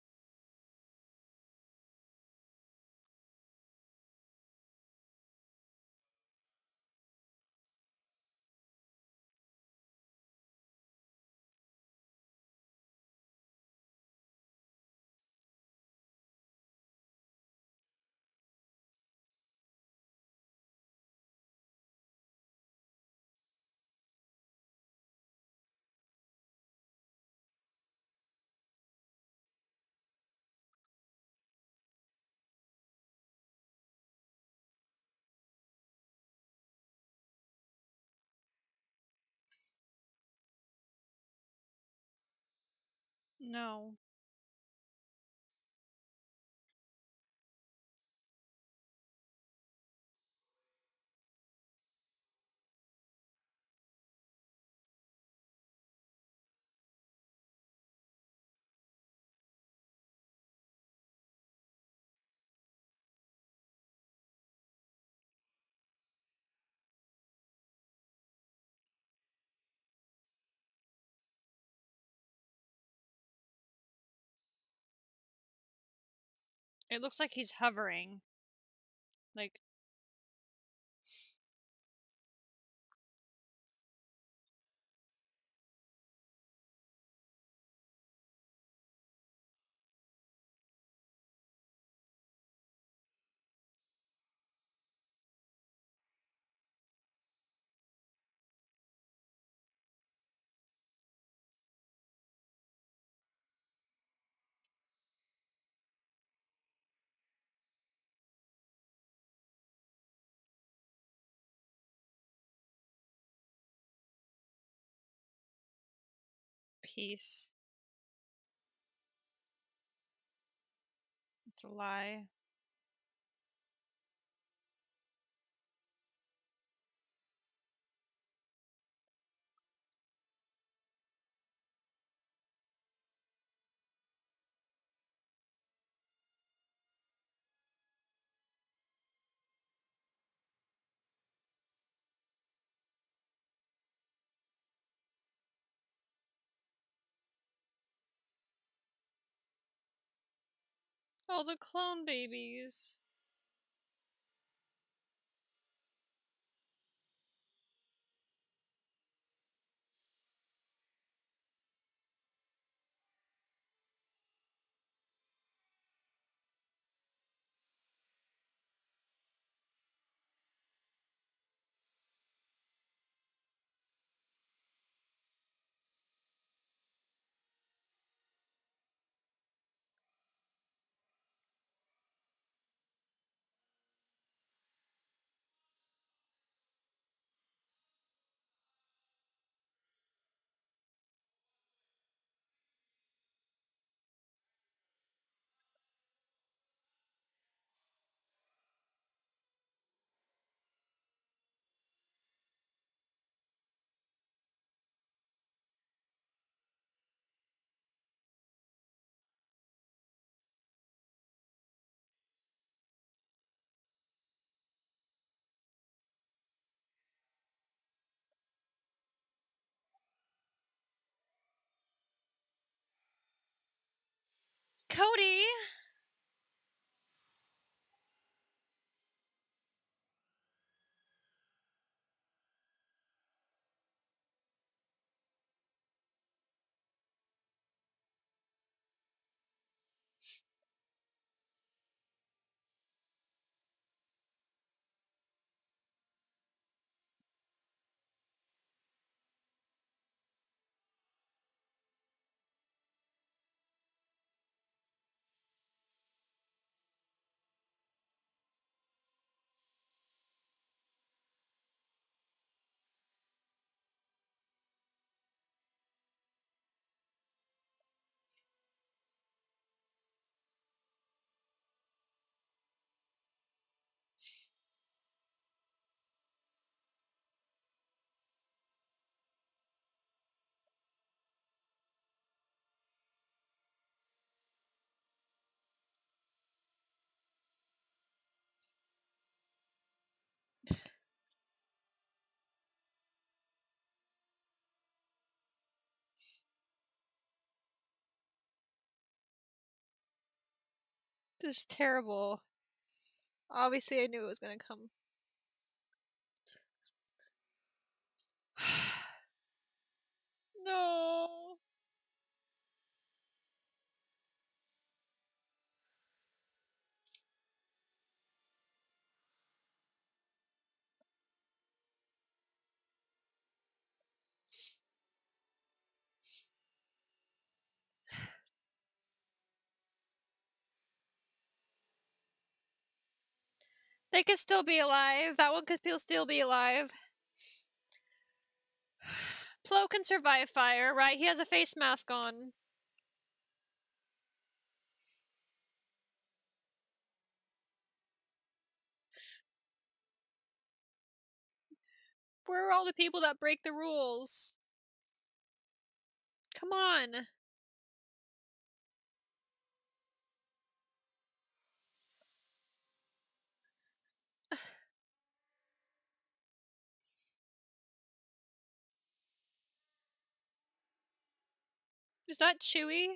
No. It looks like he's hovering. Like... Peace. It's a lie. Oh, the clone babies. Cody! This is terrible. Obviously, I knew it was gonna come. No. They could still be alive. That one could still be alive. Plo can survive fire, right? He has a face mask on. Where are all the people that break the rules? Come on. Is that Chewie?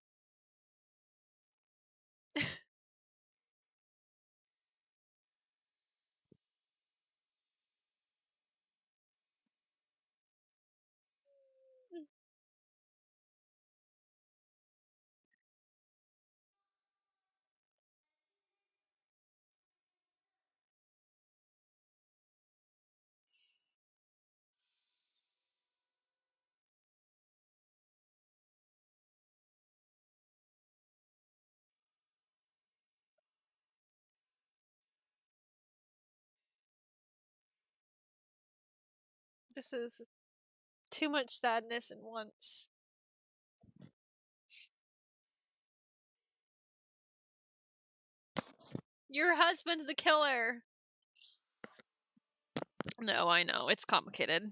This is too much sadness at once. Your husband's the killer. No, I know. It's complicated.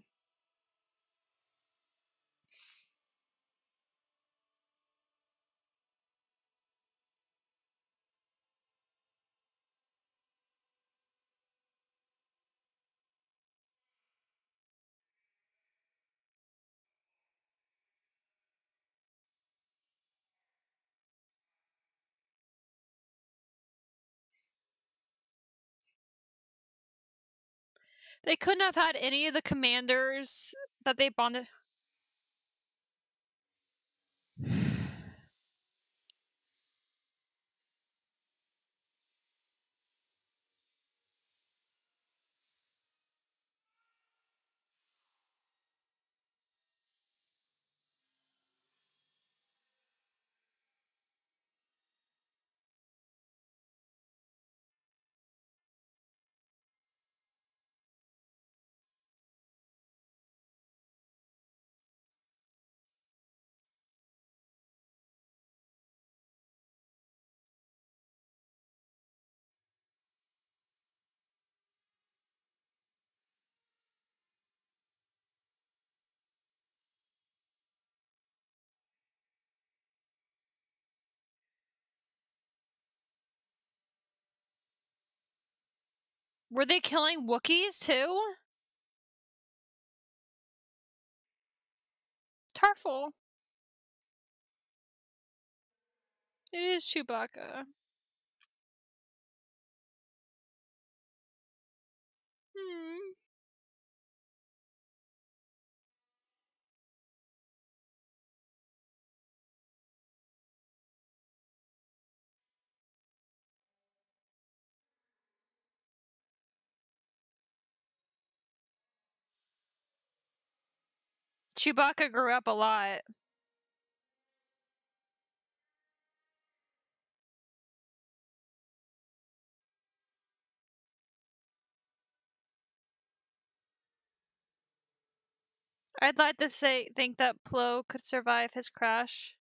They couldn't have had any of the commanders that they bonded. Were they killing Wookiees too? Tarful. It is Chewbacca. Hmm. Chewbacca grew up a lot. I'd like to say think that Plo could survive his crash.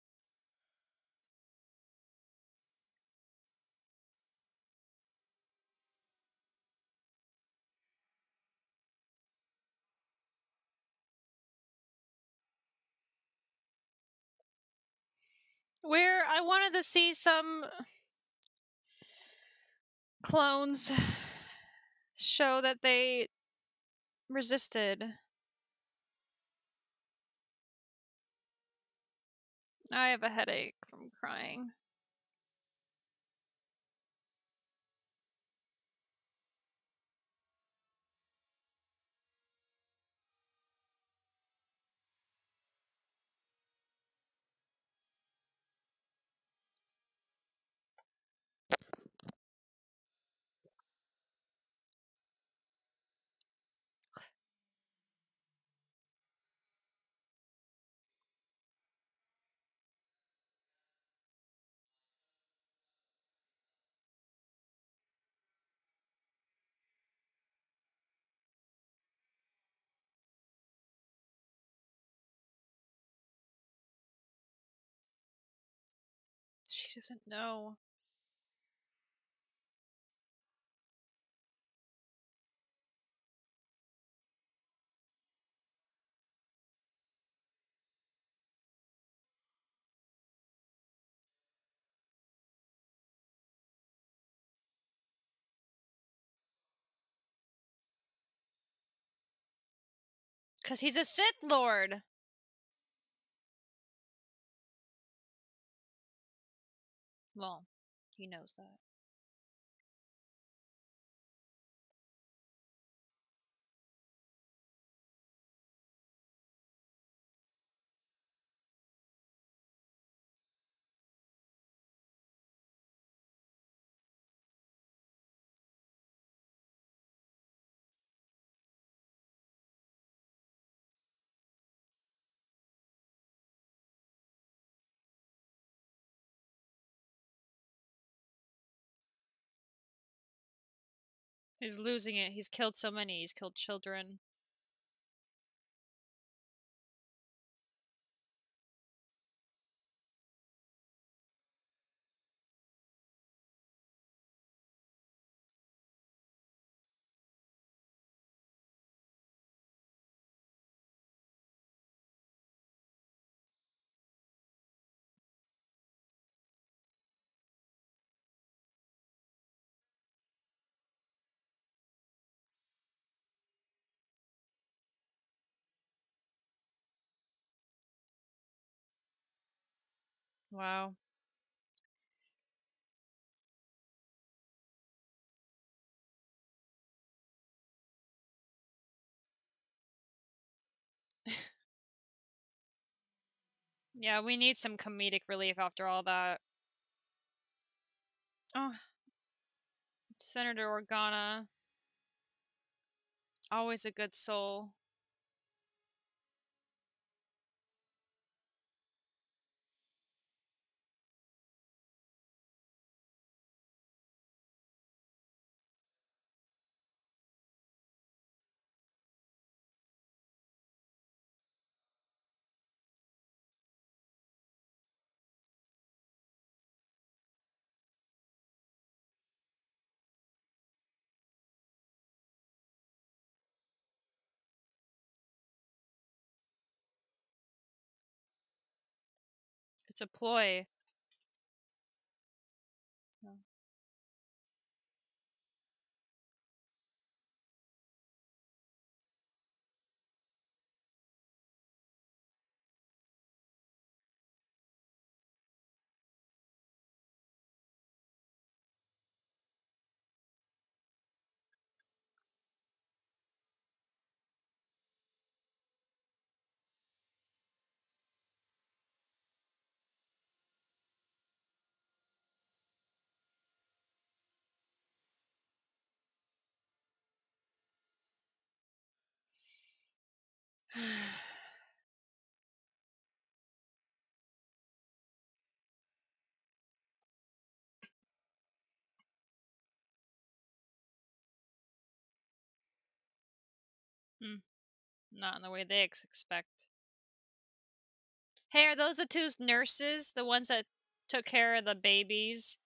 Where I wanted to see some clones show that they resisted. I have a headache from crying. She doesn't know. Because he's a Sith Lord. Well, he knows that. He's losing it. He's killed so many. He's killed children. Wow. Yeah, we need some comedic relief after all that. Oh, Senator Organa. Always a good soul. It's a ploy. Oh. Hmm. Not in the way they ex- expect. Hey, are those the two nurses? The ones that took care of the babies?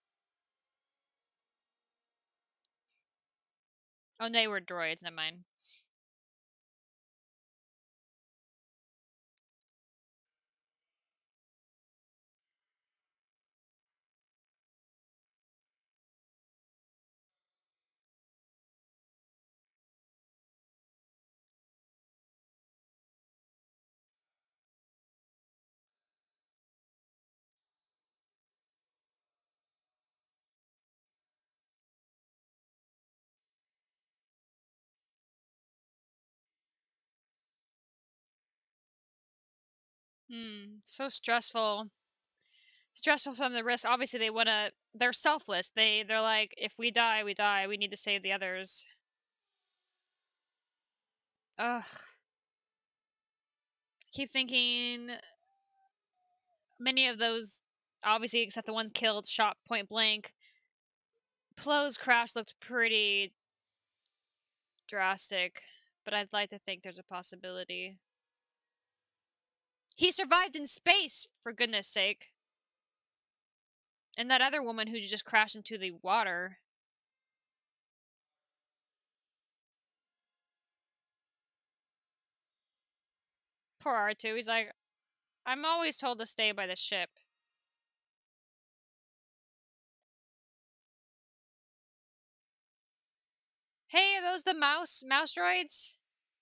Oh, they were droids. Never mind. Hmm. So stressful. Stressful from the risk. Obviously, they want to. They're selfless. They they're like, if we die, we die. We need to save the others. Ugh. Keep thinking. Many of those, obviously, except the ones killed, shot point blank. Plo's crash looked pretty drastic, but I'd like to think there's a possibility. He survived in space, for goodness sake. And that other woman who just crashed into the water. Poor R two. He's like, I'm always told to stay by the ship. Hey, are those the mouse mouse droids?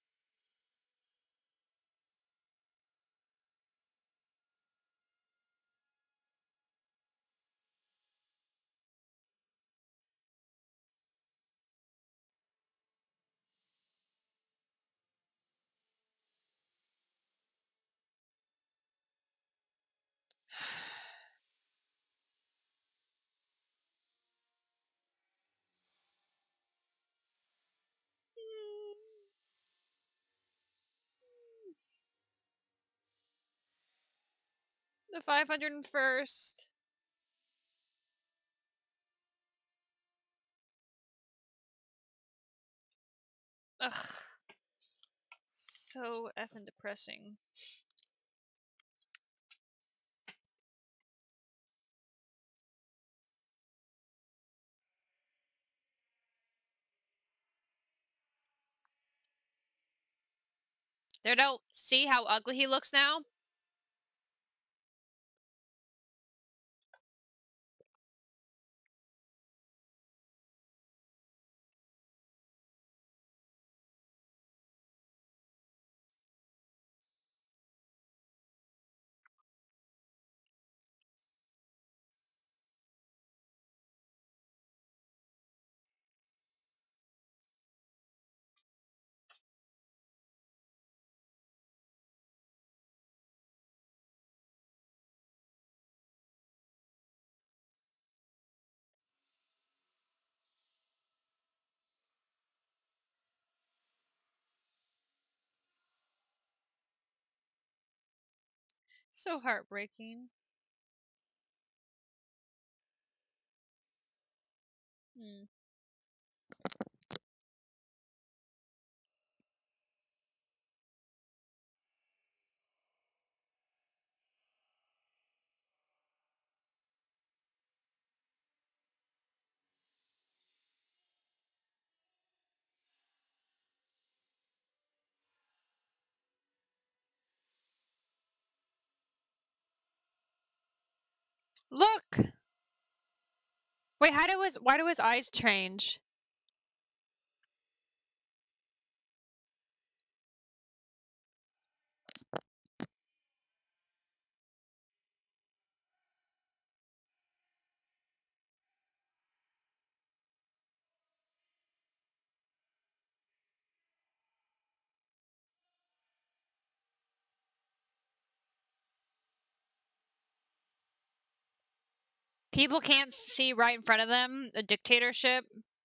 The five hundred first. Ugh. So effing depressing. They don't see how ugly he looks now? So heartbreaking. Hmm. Look! Wait, how do his why do his eyes change? People can't see right in front of them a dictatorship.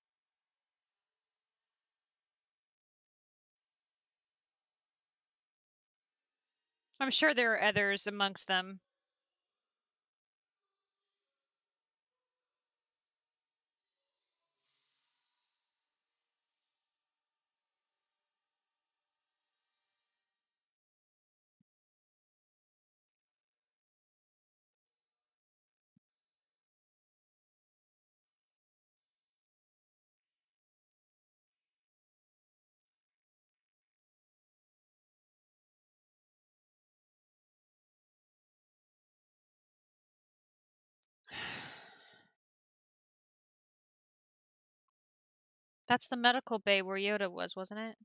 I'm sure there are others amongst them. That's the medical bay where Yoda was, wasn't it?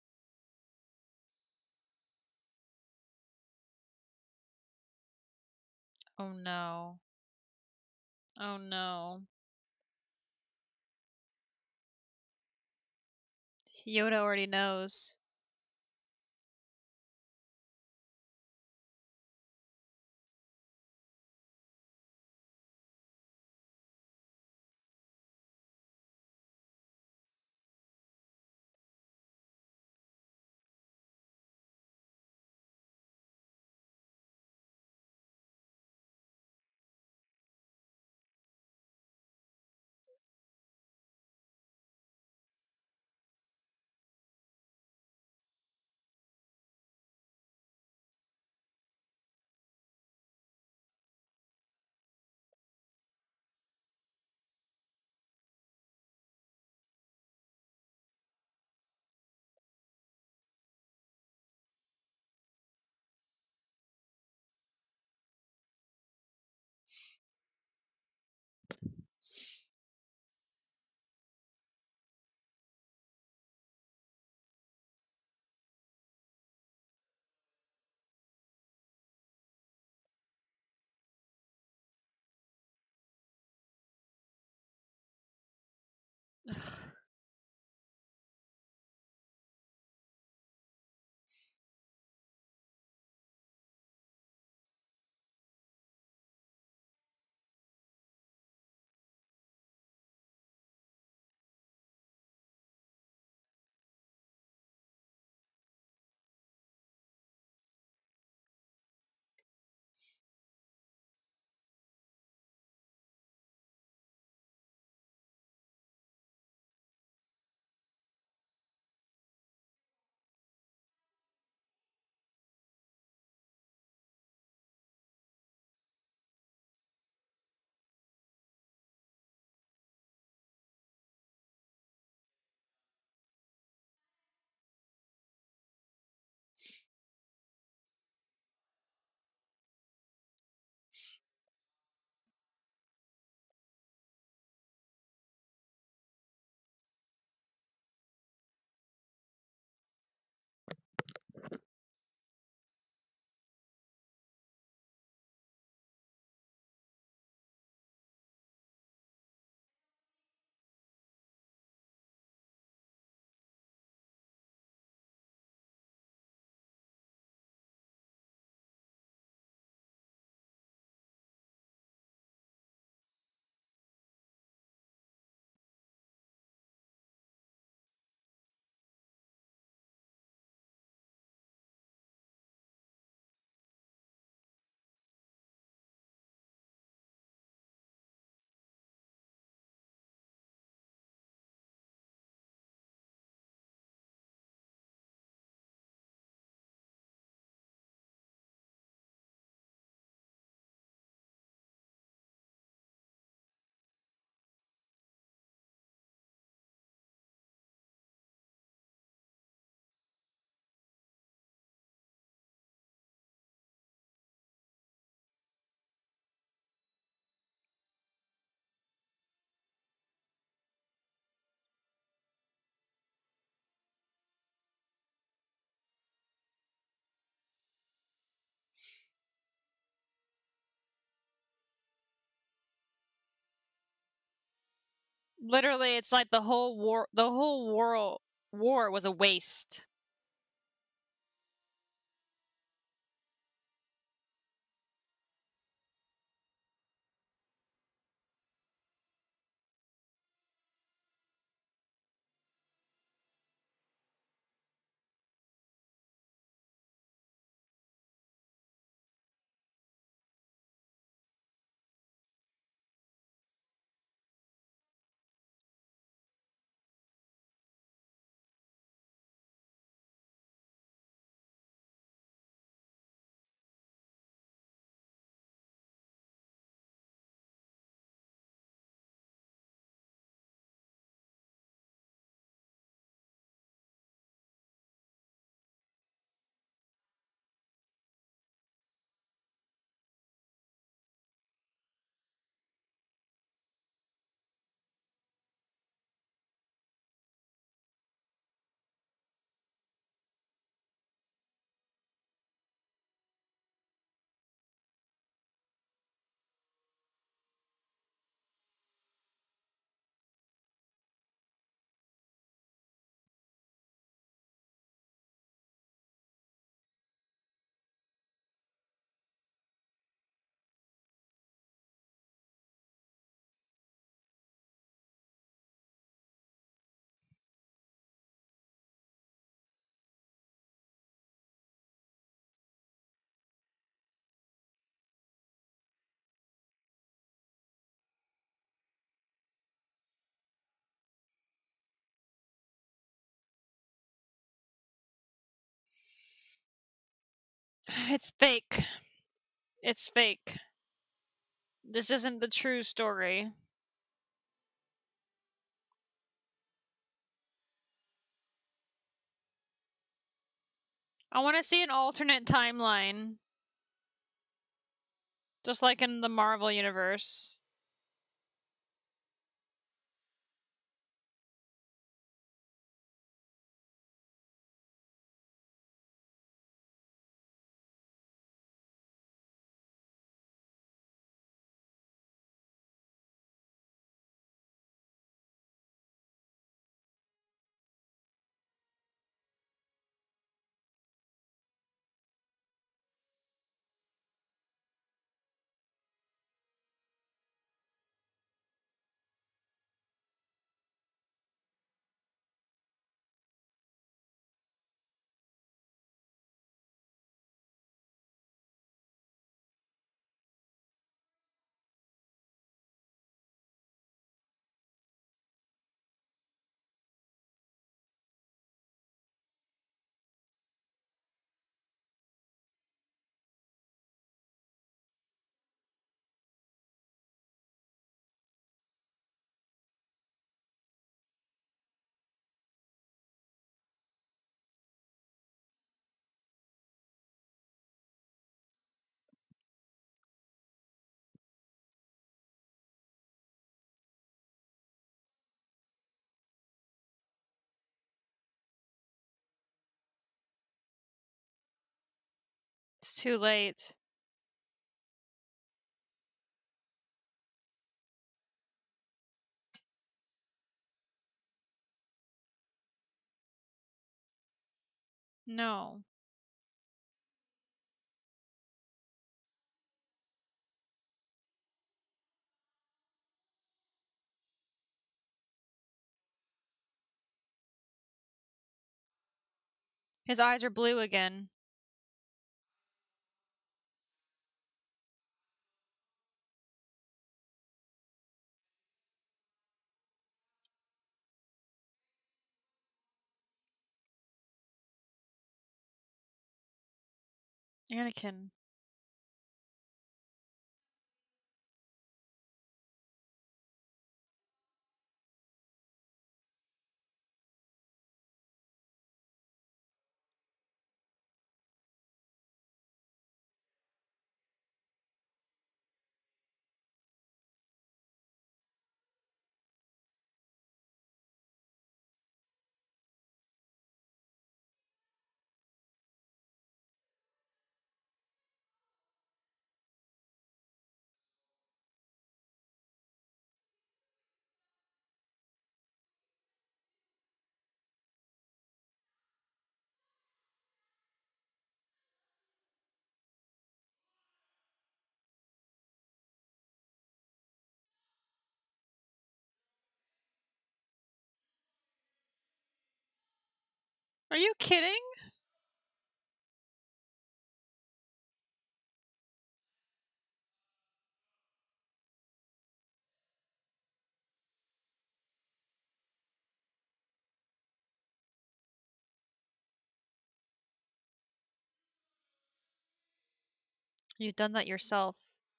Oh no. Oh no. Yoda already knows. Literally, it's like the whole war, the whole war, war was a waste. It's fake. It's fake. This isn't the true story. I want to see an alternate timeline. Just like in the Marvel universe. It's too late. No. His eyes are blue again. Anakin. Are you kidding? You've done that yourself.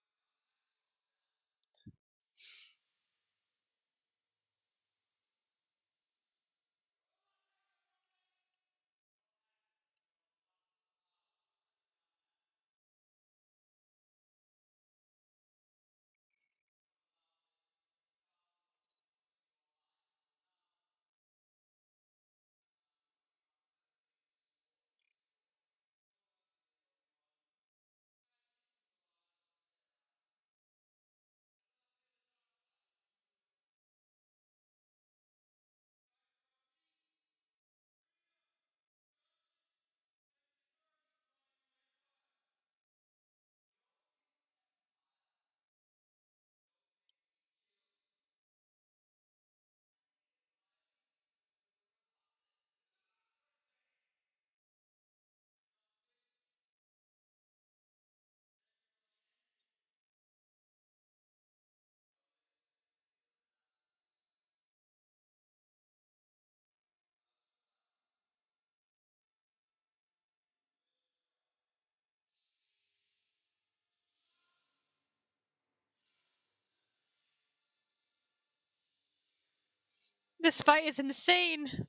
This fight is insane.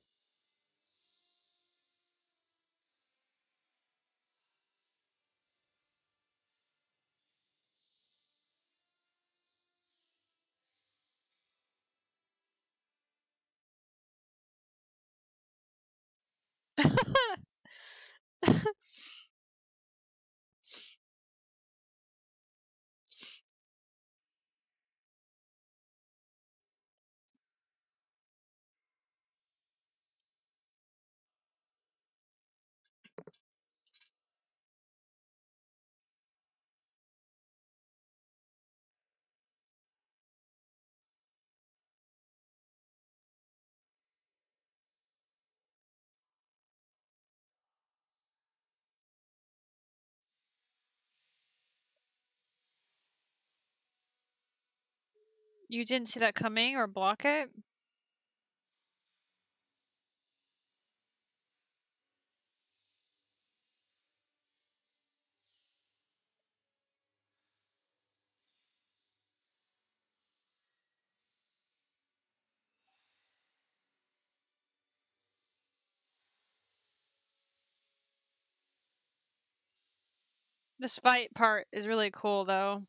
You didn't see that coming or block it? This fight part is really cool, though.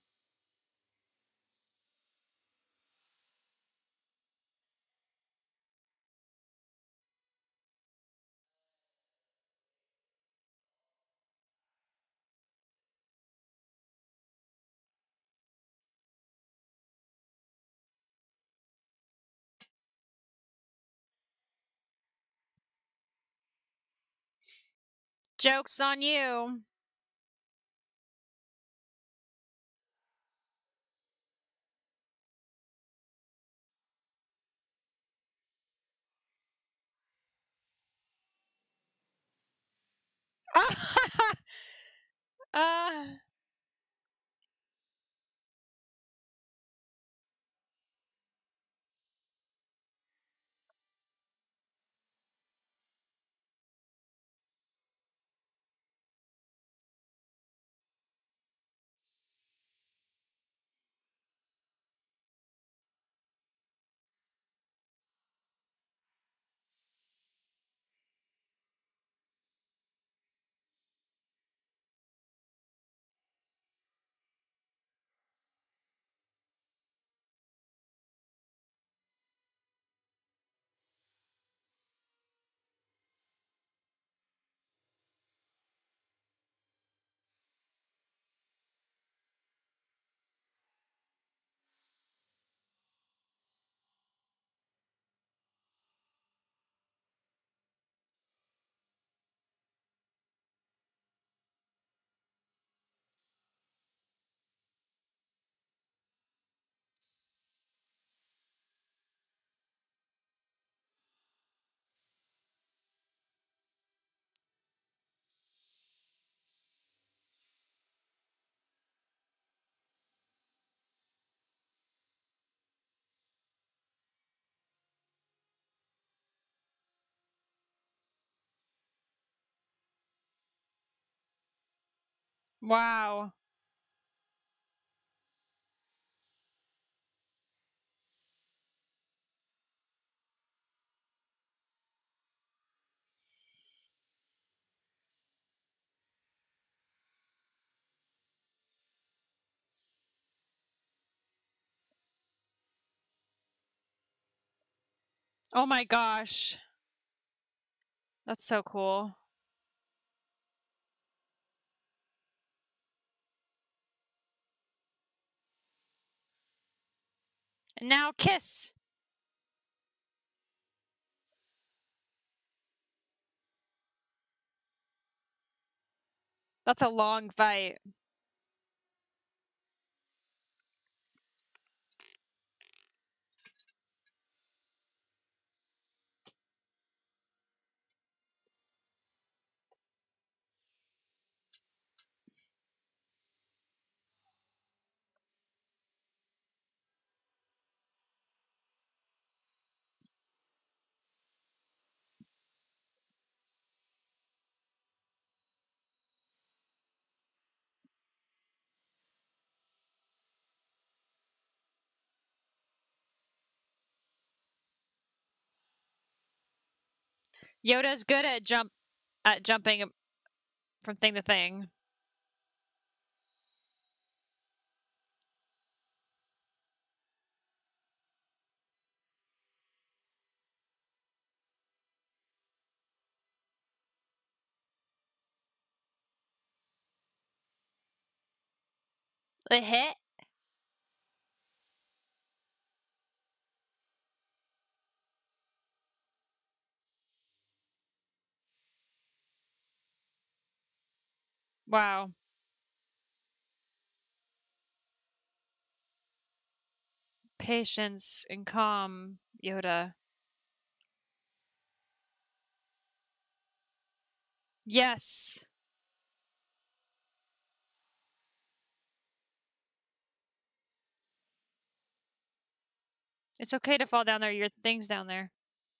Joke's on you. uh, wow. Oh my gosh. That's so cool. And now kiss. That's a long fight. Yoda's good at jump at jumping from thing to thing. The hit? Wow. Patience and calm, Yoda. Yes. It's okay to fall down there. Your thing's down there.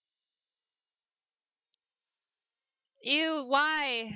Ew, why?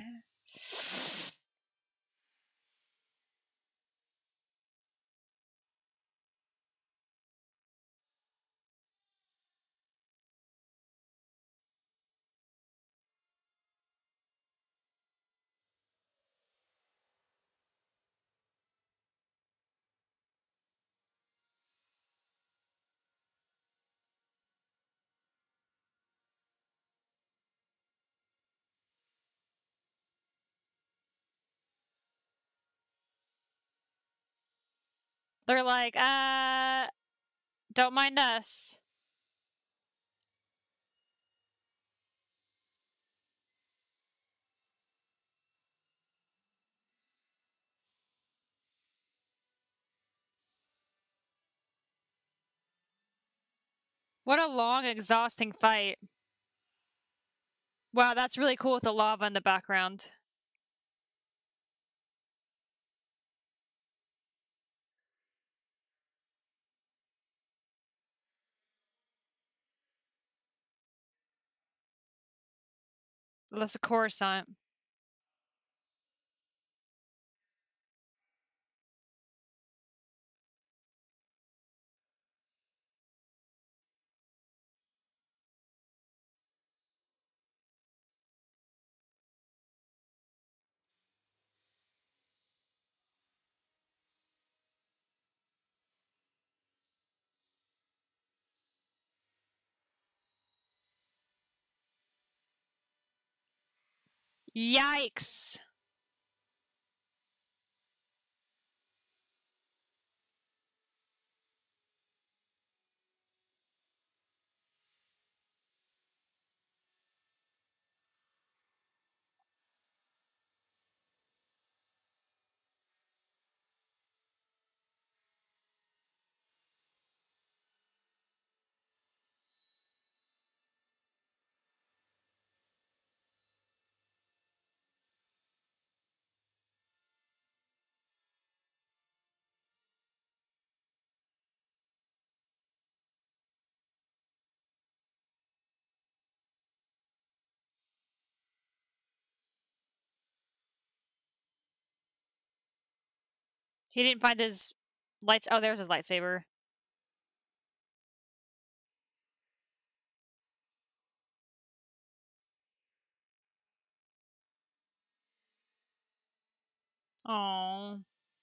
They're like, uh, don't mind us. What a long, exhausting fight. Wow, that's really cool with the lava in the background. That's a Coruscant. Yikes! He didn't find his lights. Oh, there's his lightsaber. Oh.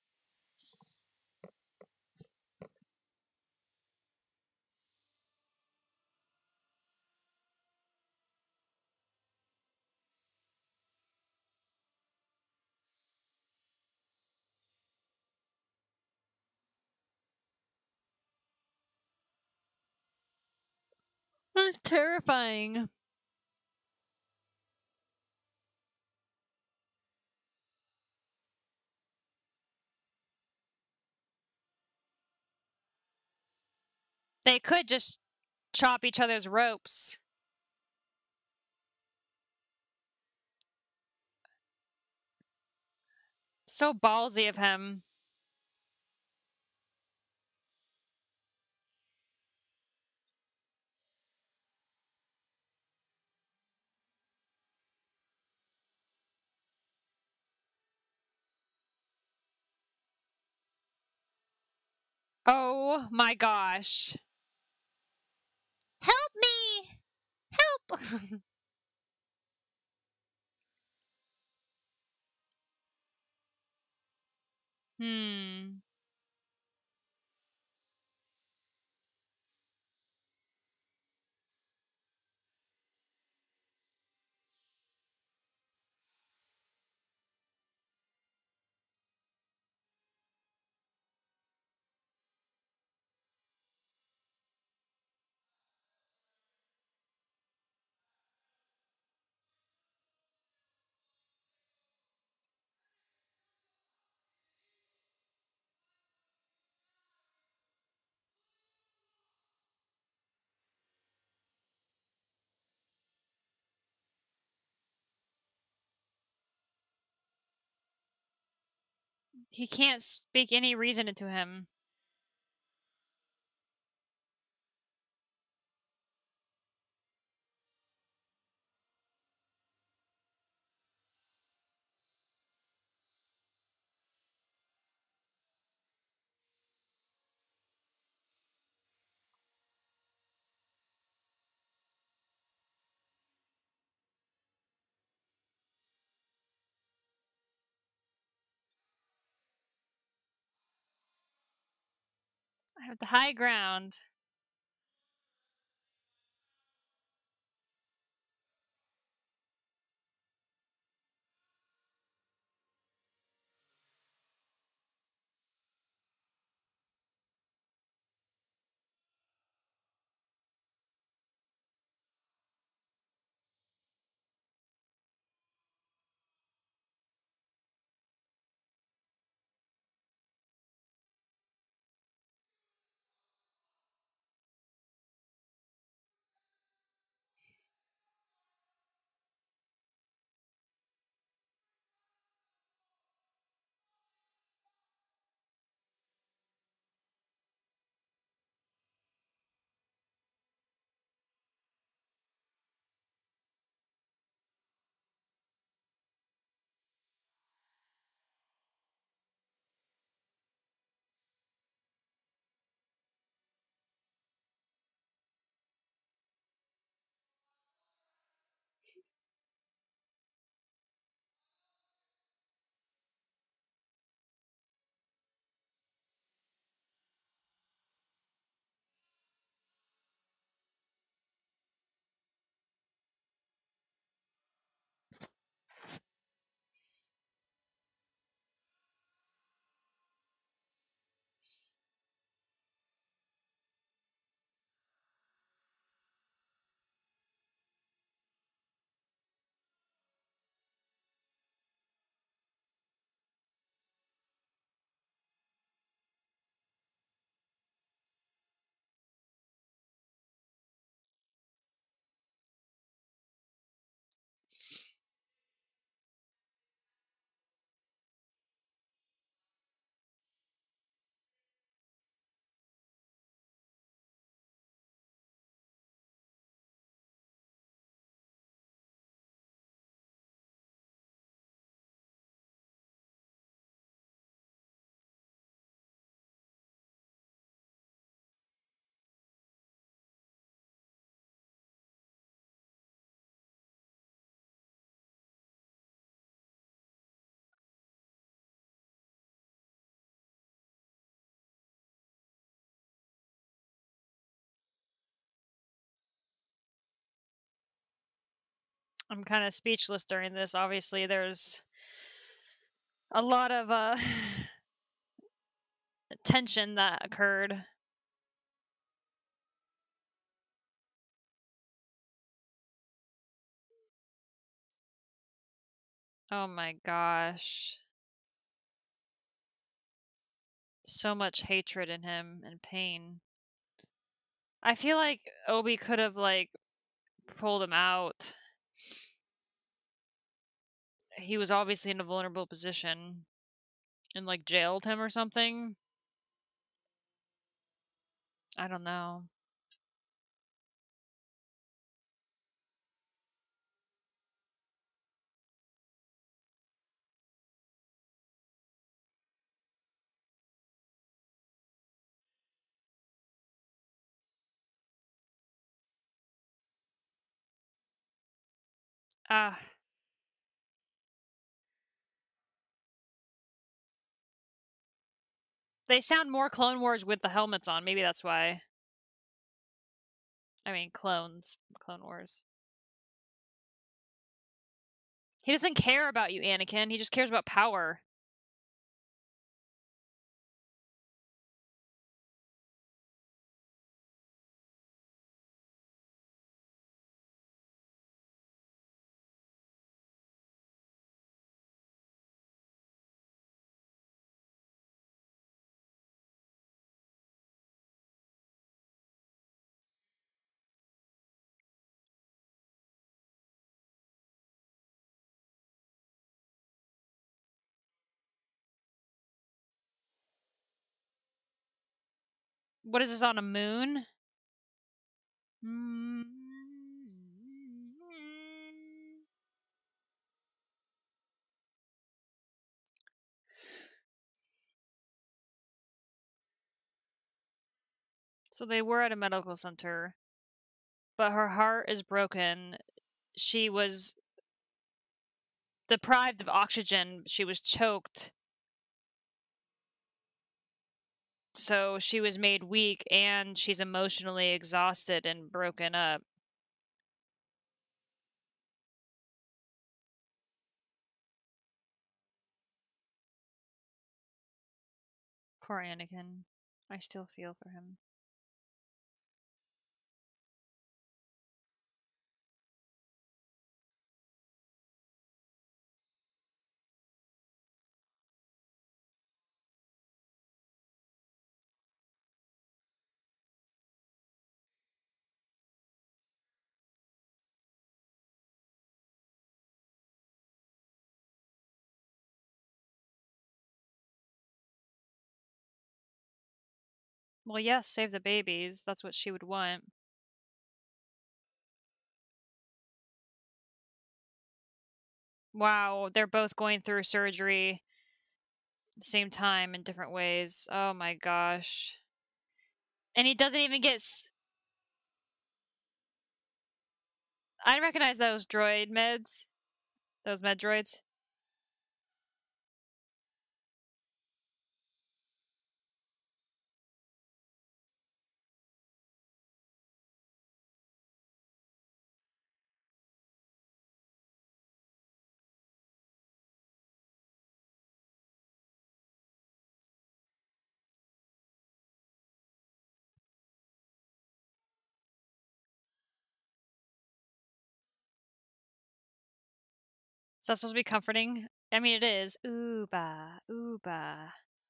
That's terrifying. They could just chop each other's ropes. So ballsy of him. Oh my gosh. Help me! Help! Hmm. He can't speak any reason into him. I have the high ground. I'm kind of speechless during this. Obviously, there's a lot of uh, tension that occurred. Oh my gosh. So much hatred in him and pain. I feel like Obi could have, like, pulled him out. He was obviously in a vulnerable position and, like, jailed him or something. I don't know. Ah. They sound more Clone Wars with the helmets on. Maybe that's why. I mean, clones. Clone Wars. He doesn't care about you, Anakin. He just cares about power. What is this, on a moon? Mm-hmm. So they were at a medical center, but her heart is broken. She was deprived of oxygen. She was choked. So she was made weak, and she's emotionally exhausted and broken up. Poor Anakin. I still feel for him. Well, yes, save the babies. That's what she would want. Wow, they're both going through surgery at the same time in different ways. Oh my gosh. And he doesn't even get... S- I recognize those droid meds. Those med droids. Is that supposed to be comforting? I mean, it is. Ooba, ooba.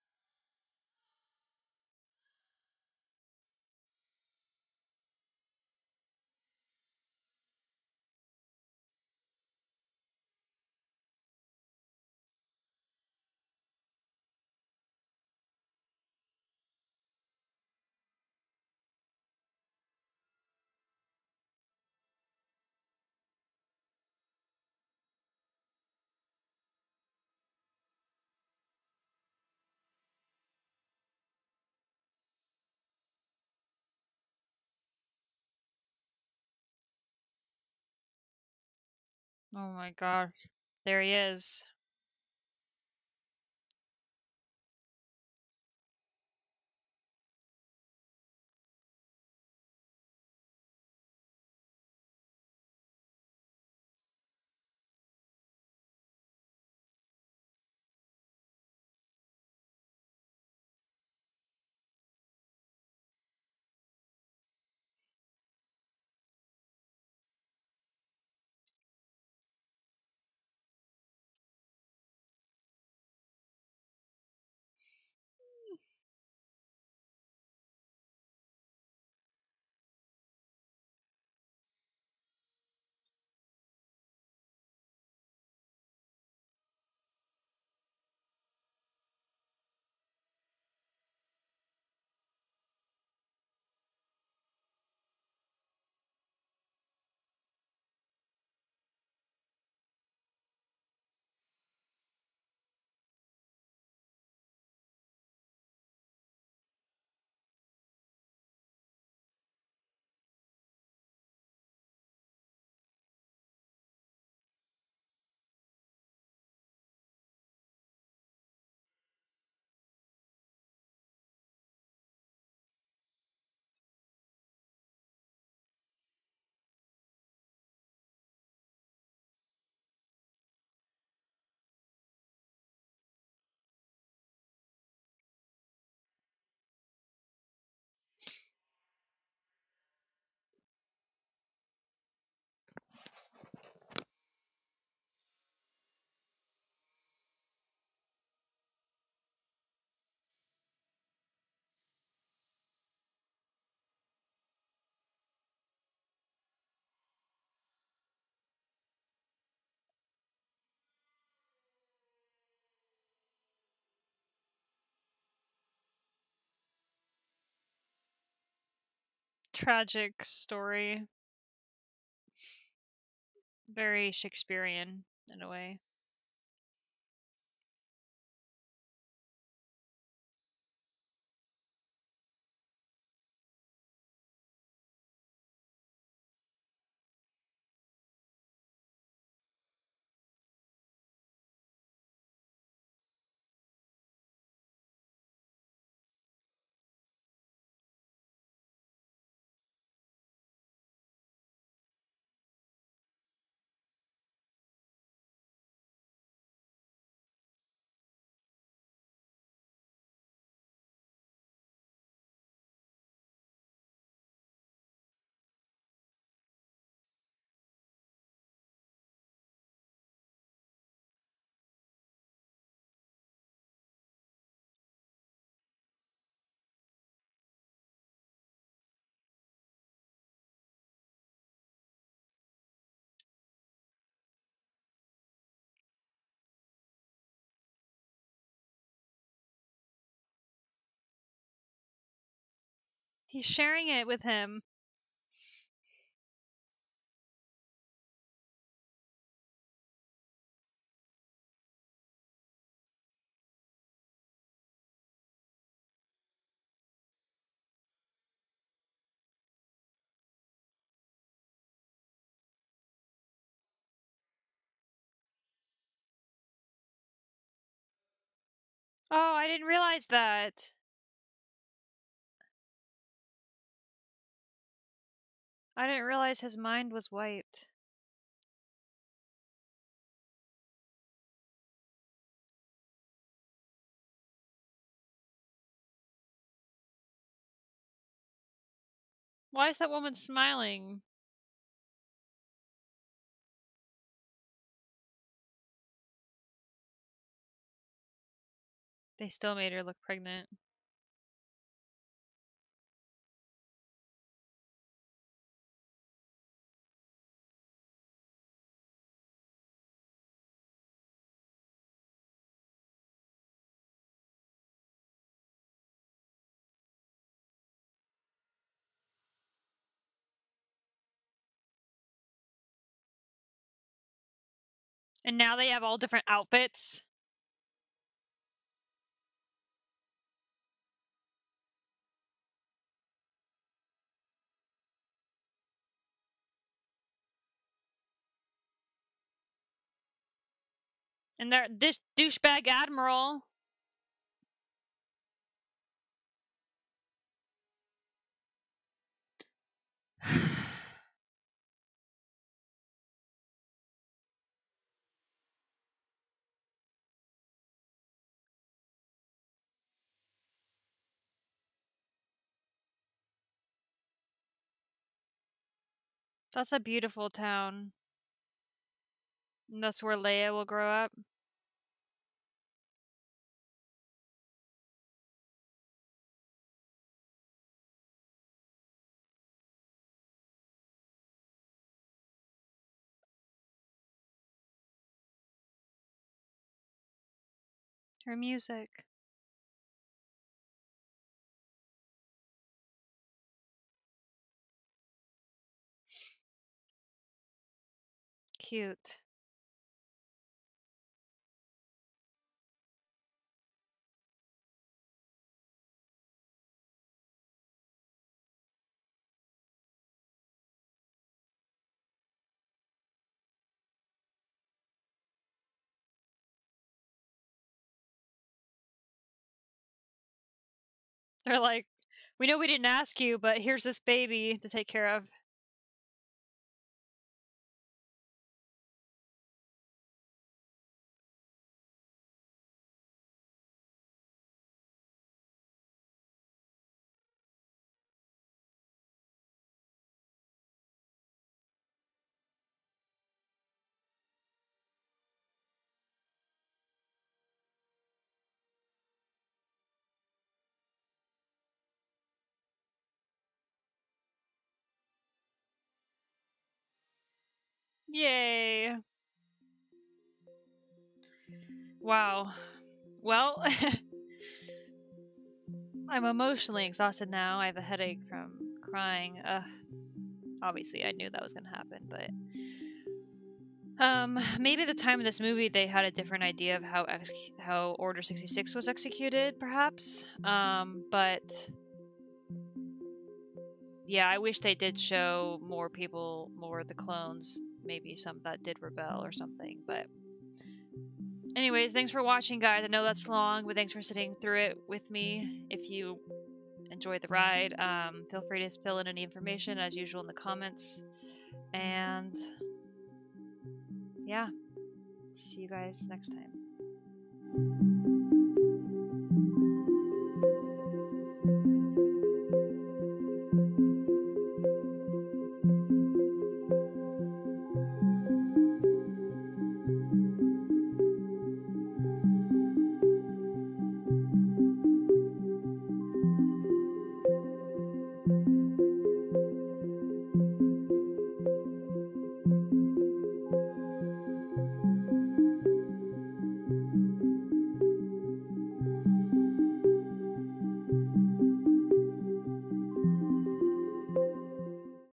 Oh my god. There he is. tragic story. Very Shakespearean in a way. He's sharing it with him. Oh, I didn't realize that. I didn't realize his mind was wiped. Why is that woman smiling? They still made her look pregnant. And now they have all different outfits. And they're this douchebag admiral. That's a beautiful town. And that's where Leia will grow up. Her music. Cute. They're like, we know we didn't ask you, but here's this baby to take care of. Yay. Wow. Well, I'm emotionally exhausted now. I have a headache from crying. Uh, obviously, I knew that was going to happen, but um, maybe at the time of this movie they had a different idea of how ex how Order sixty-six was executed, perhaps. Um, but yeah, I wish they did show more people, more of the clones, maybe some that did rebel or something. But anyways, thanks for watching, guys. I know that's long, but thanks for sitting through it with me. If you enjoyed the ride, um, feel free to fill in any information as usual in the comments. And yeah, see you guys next time.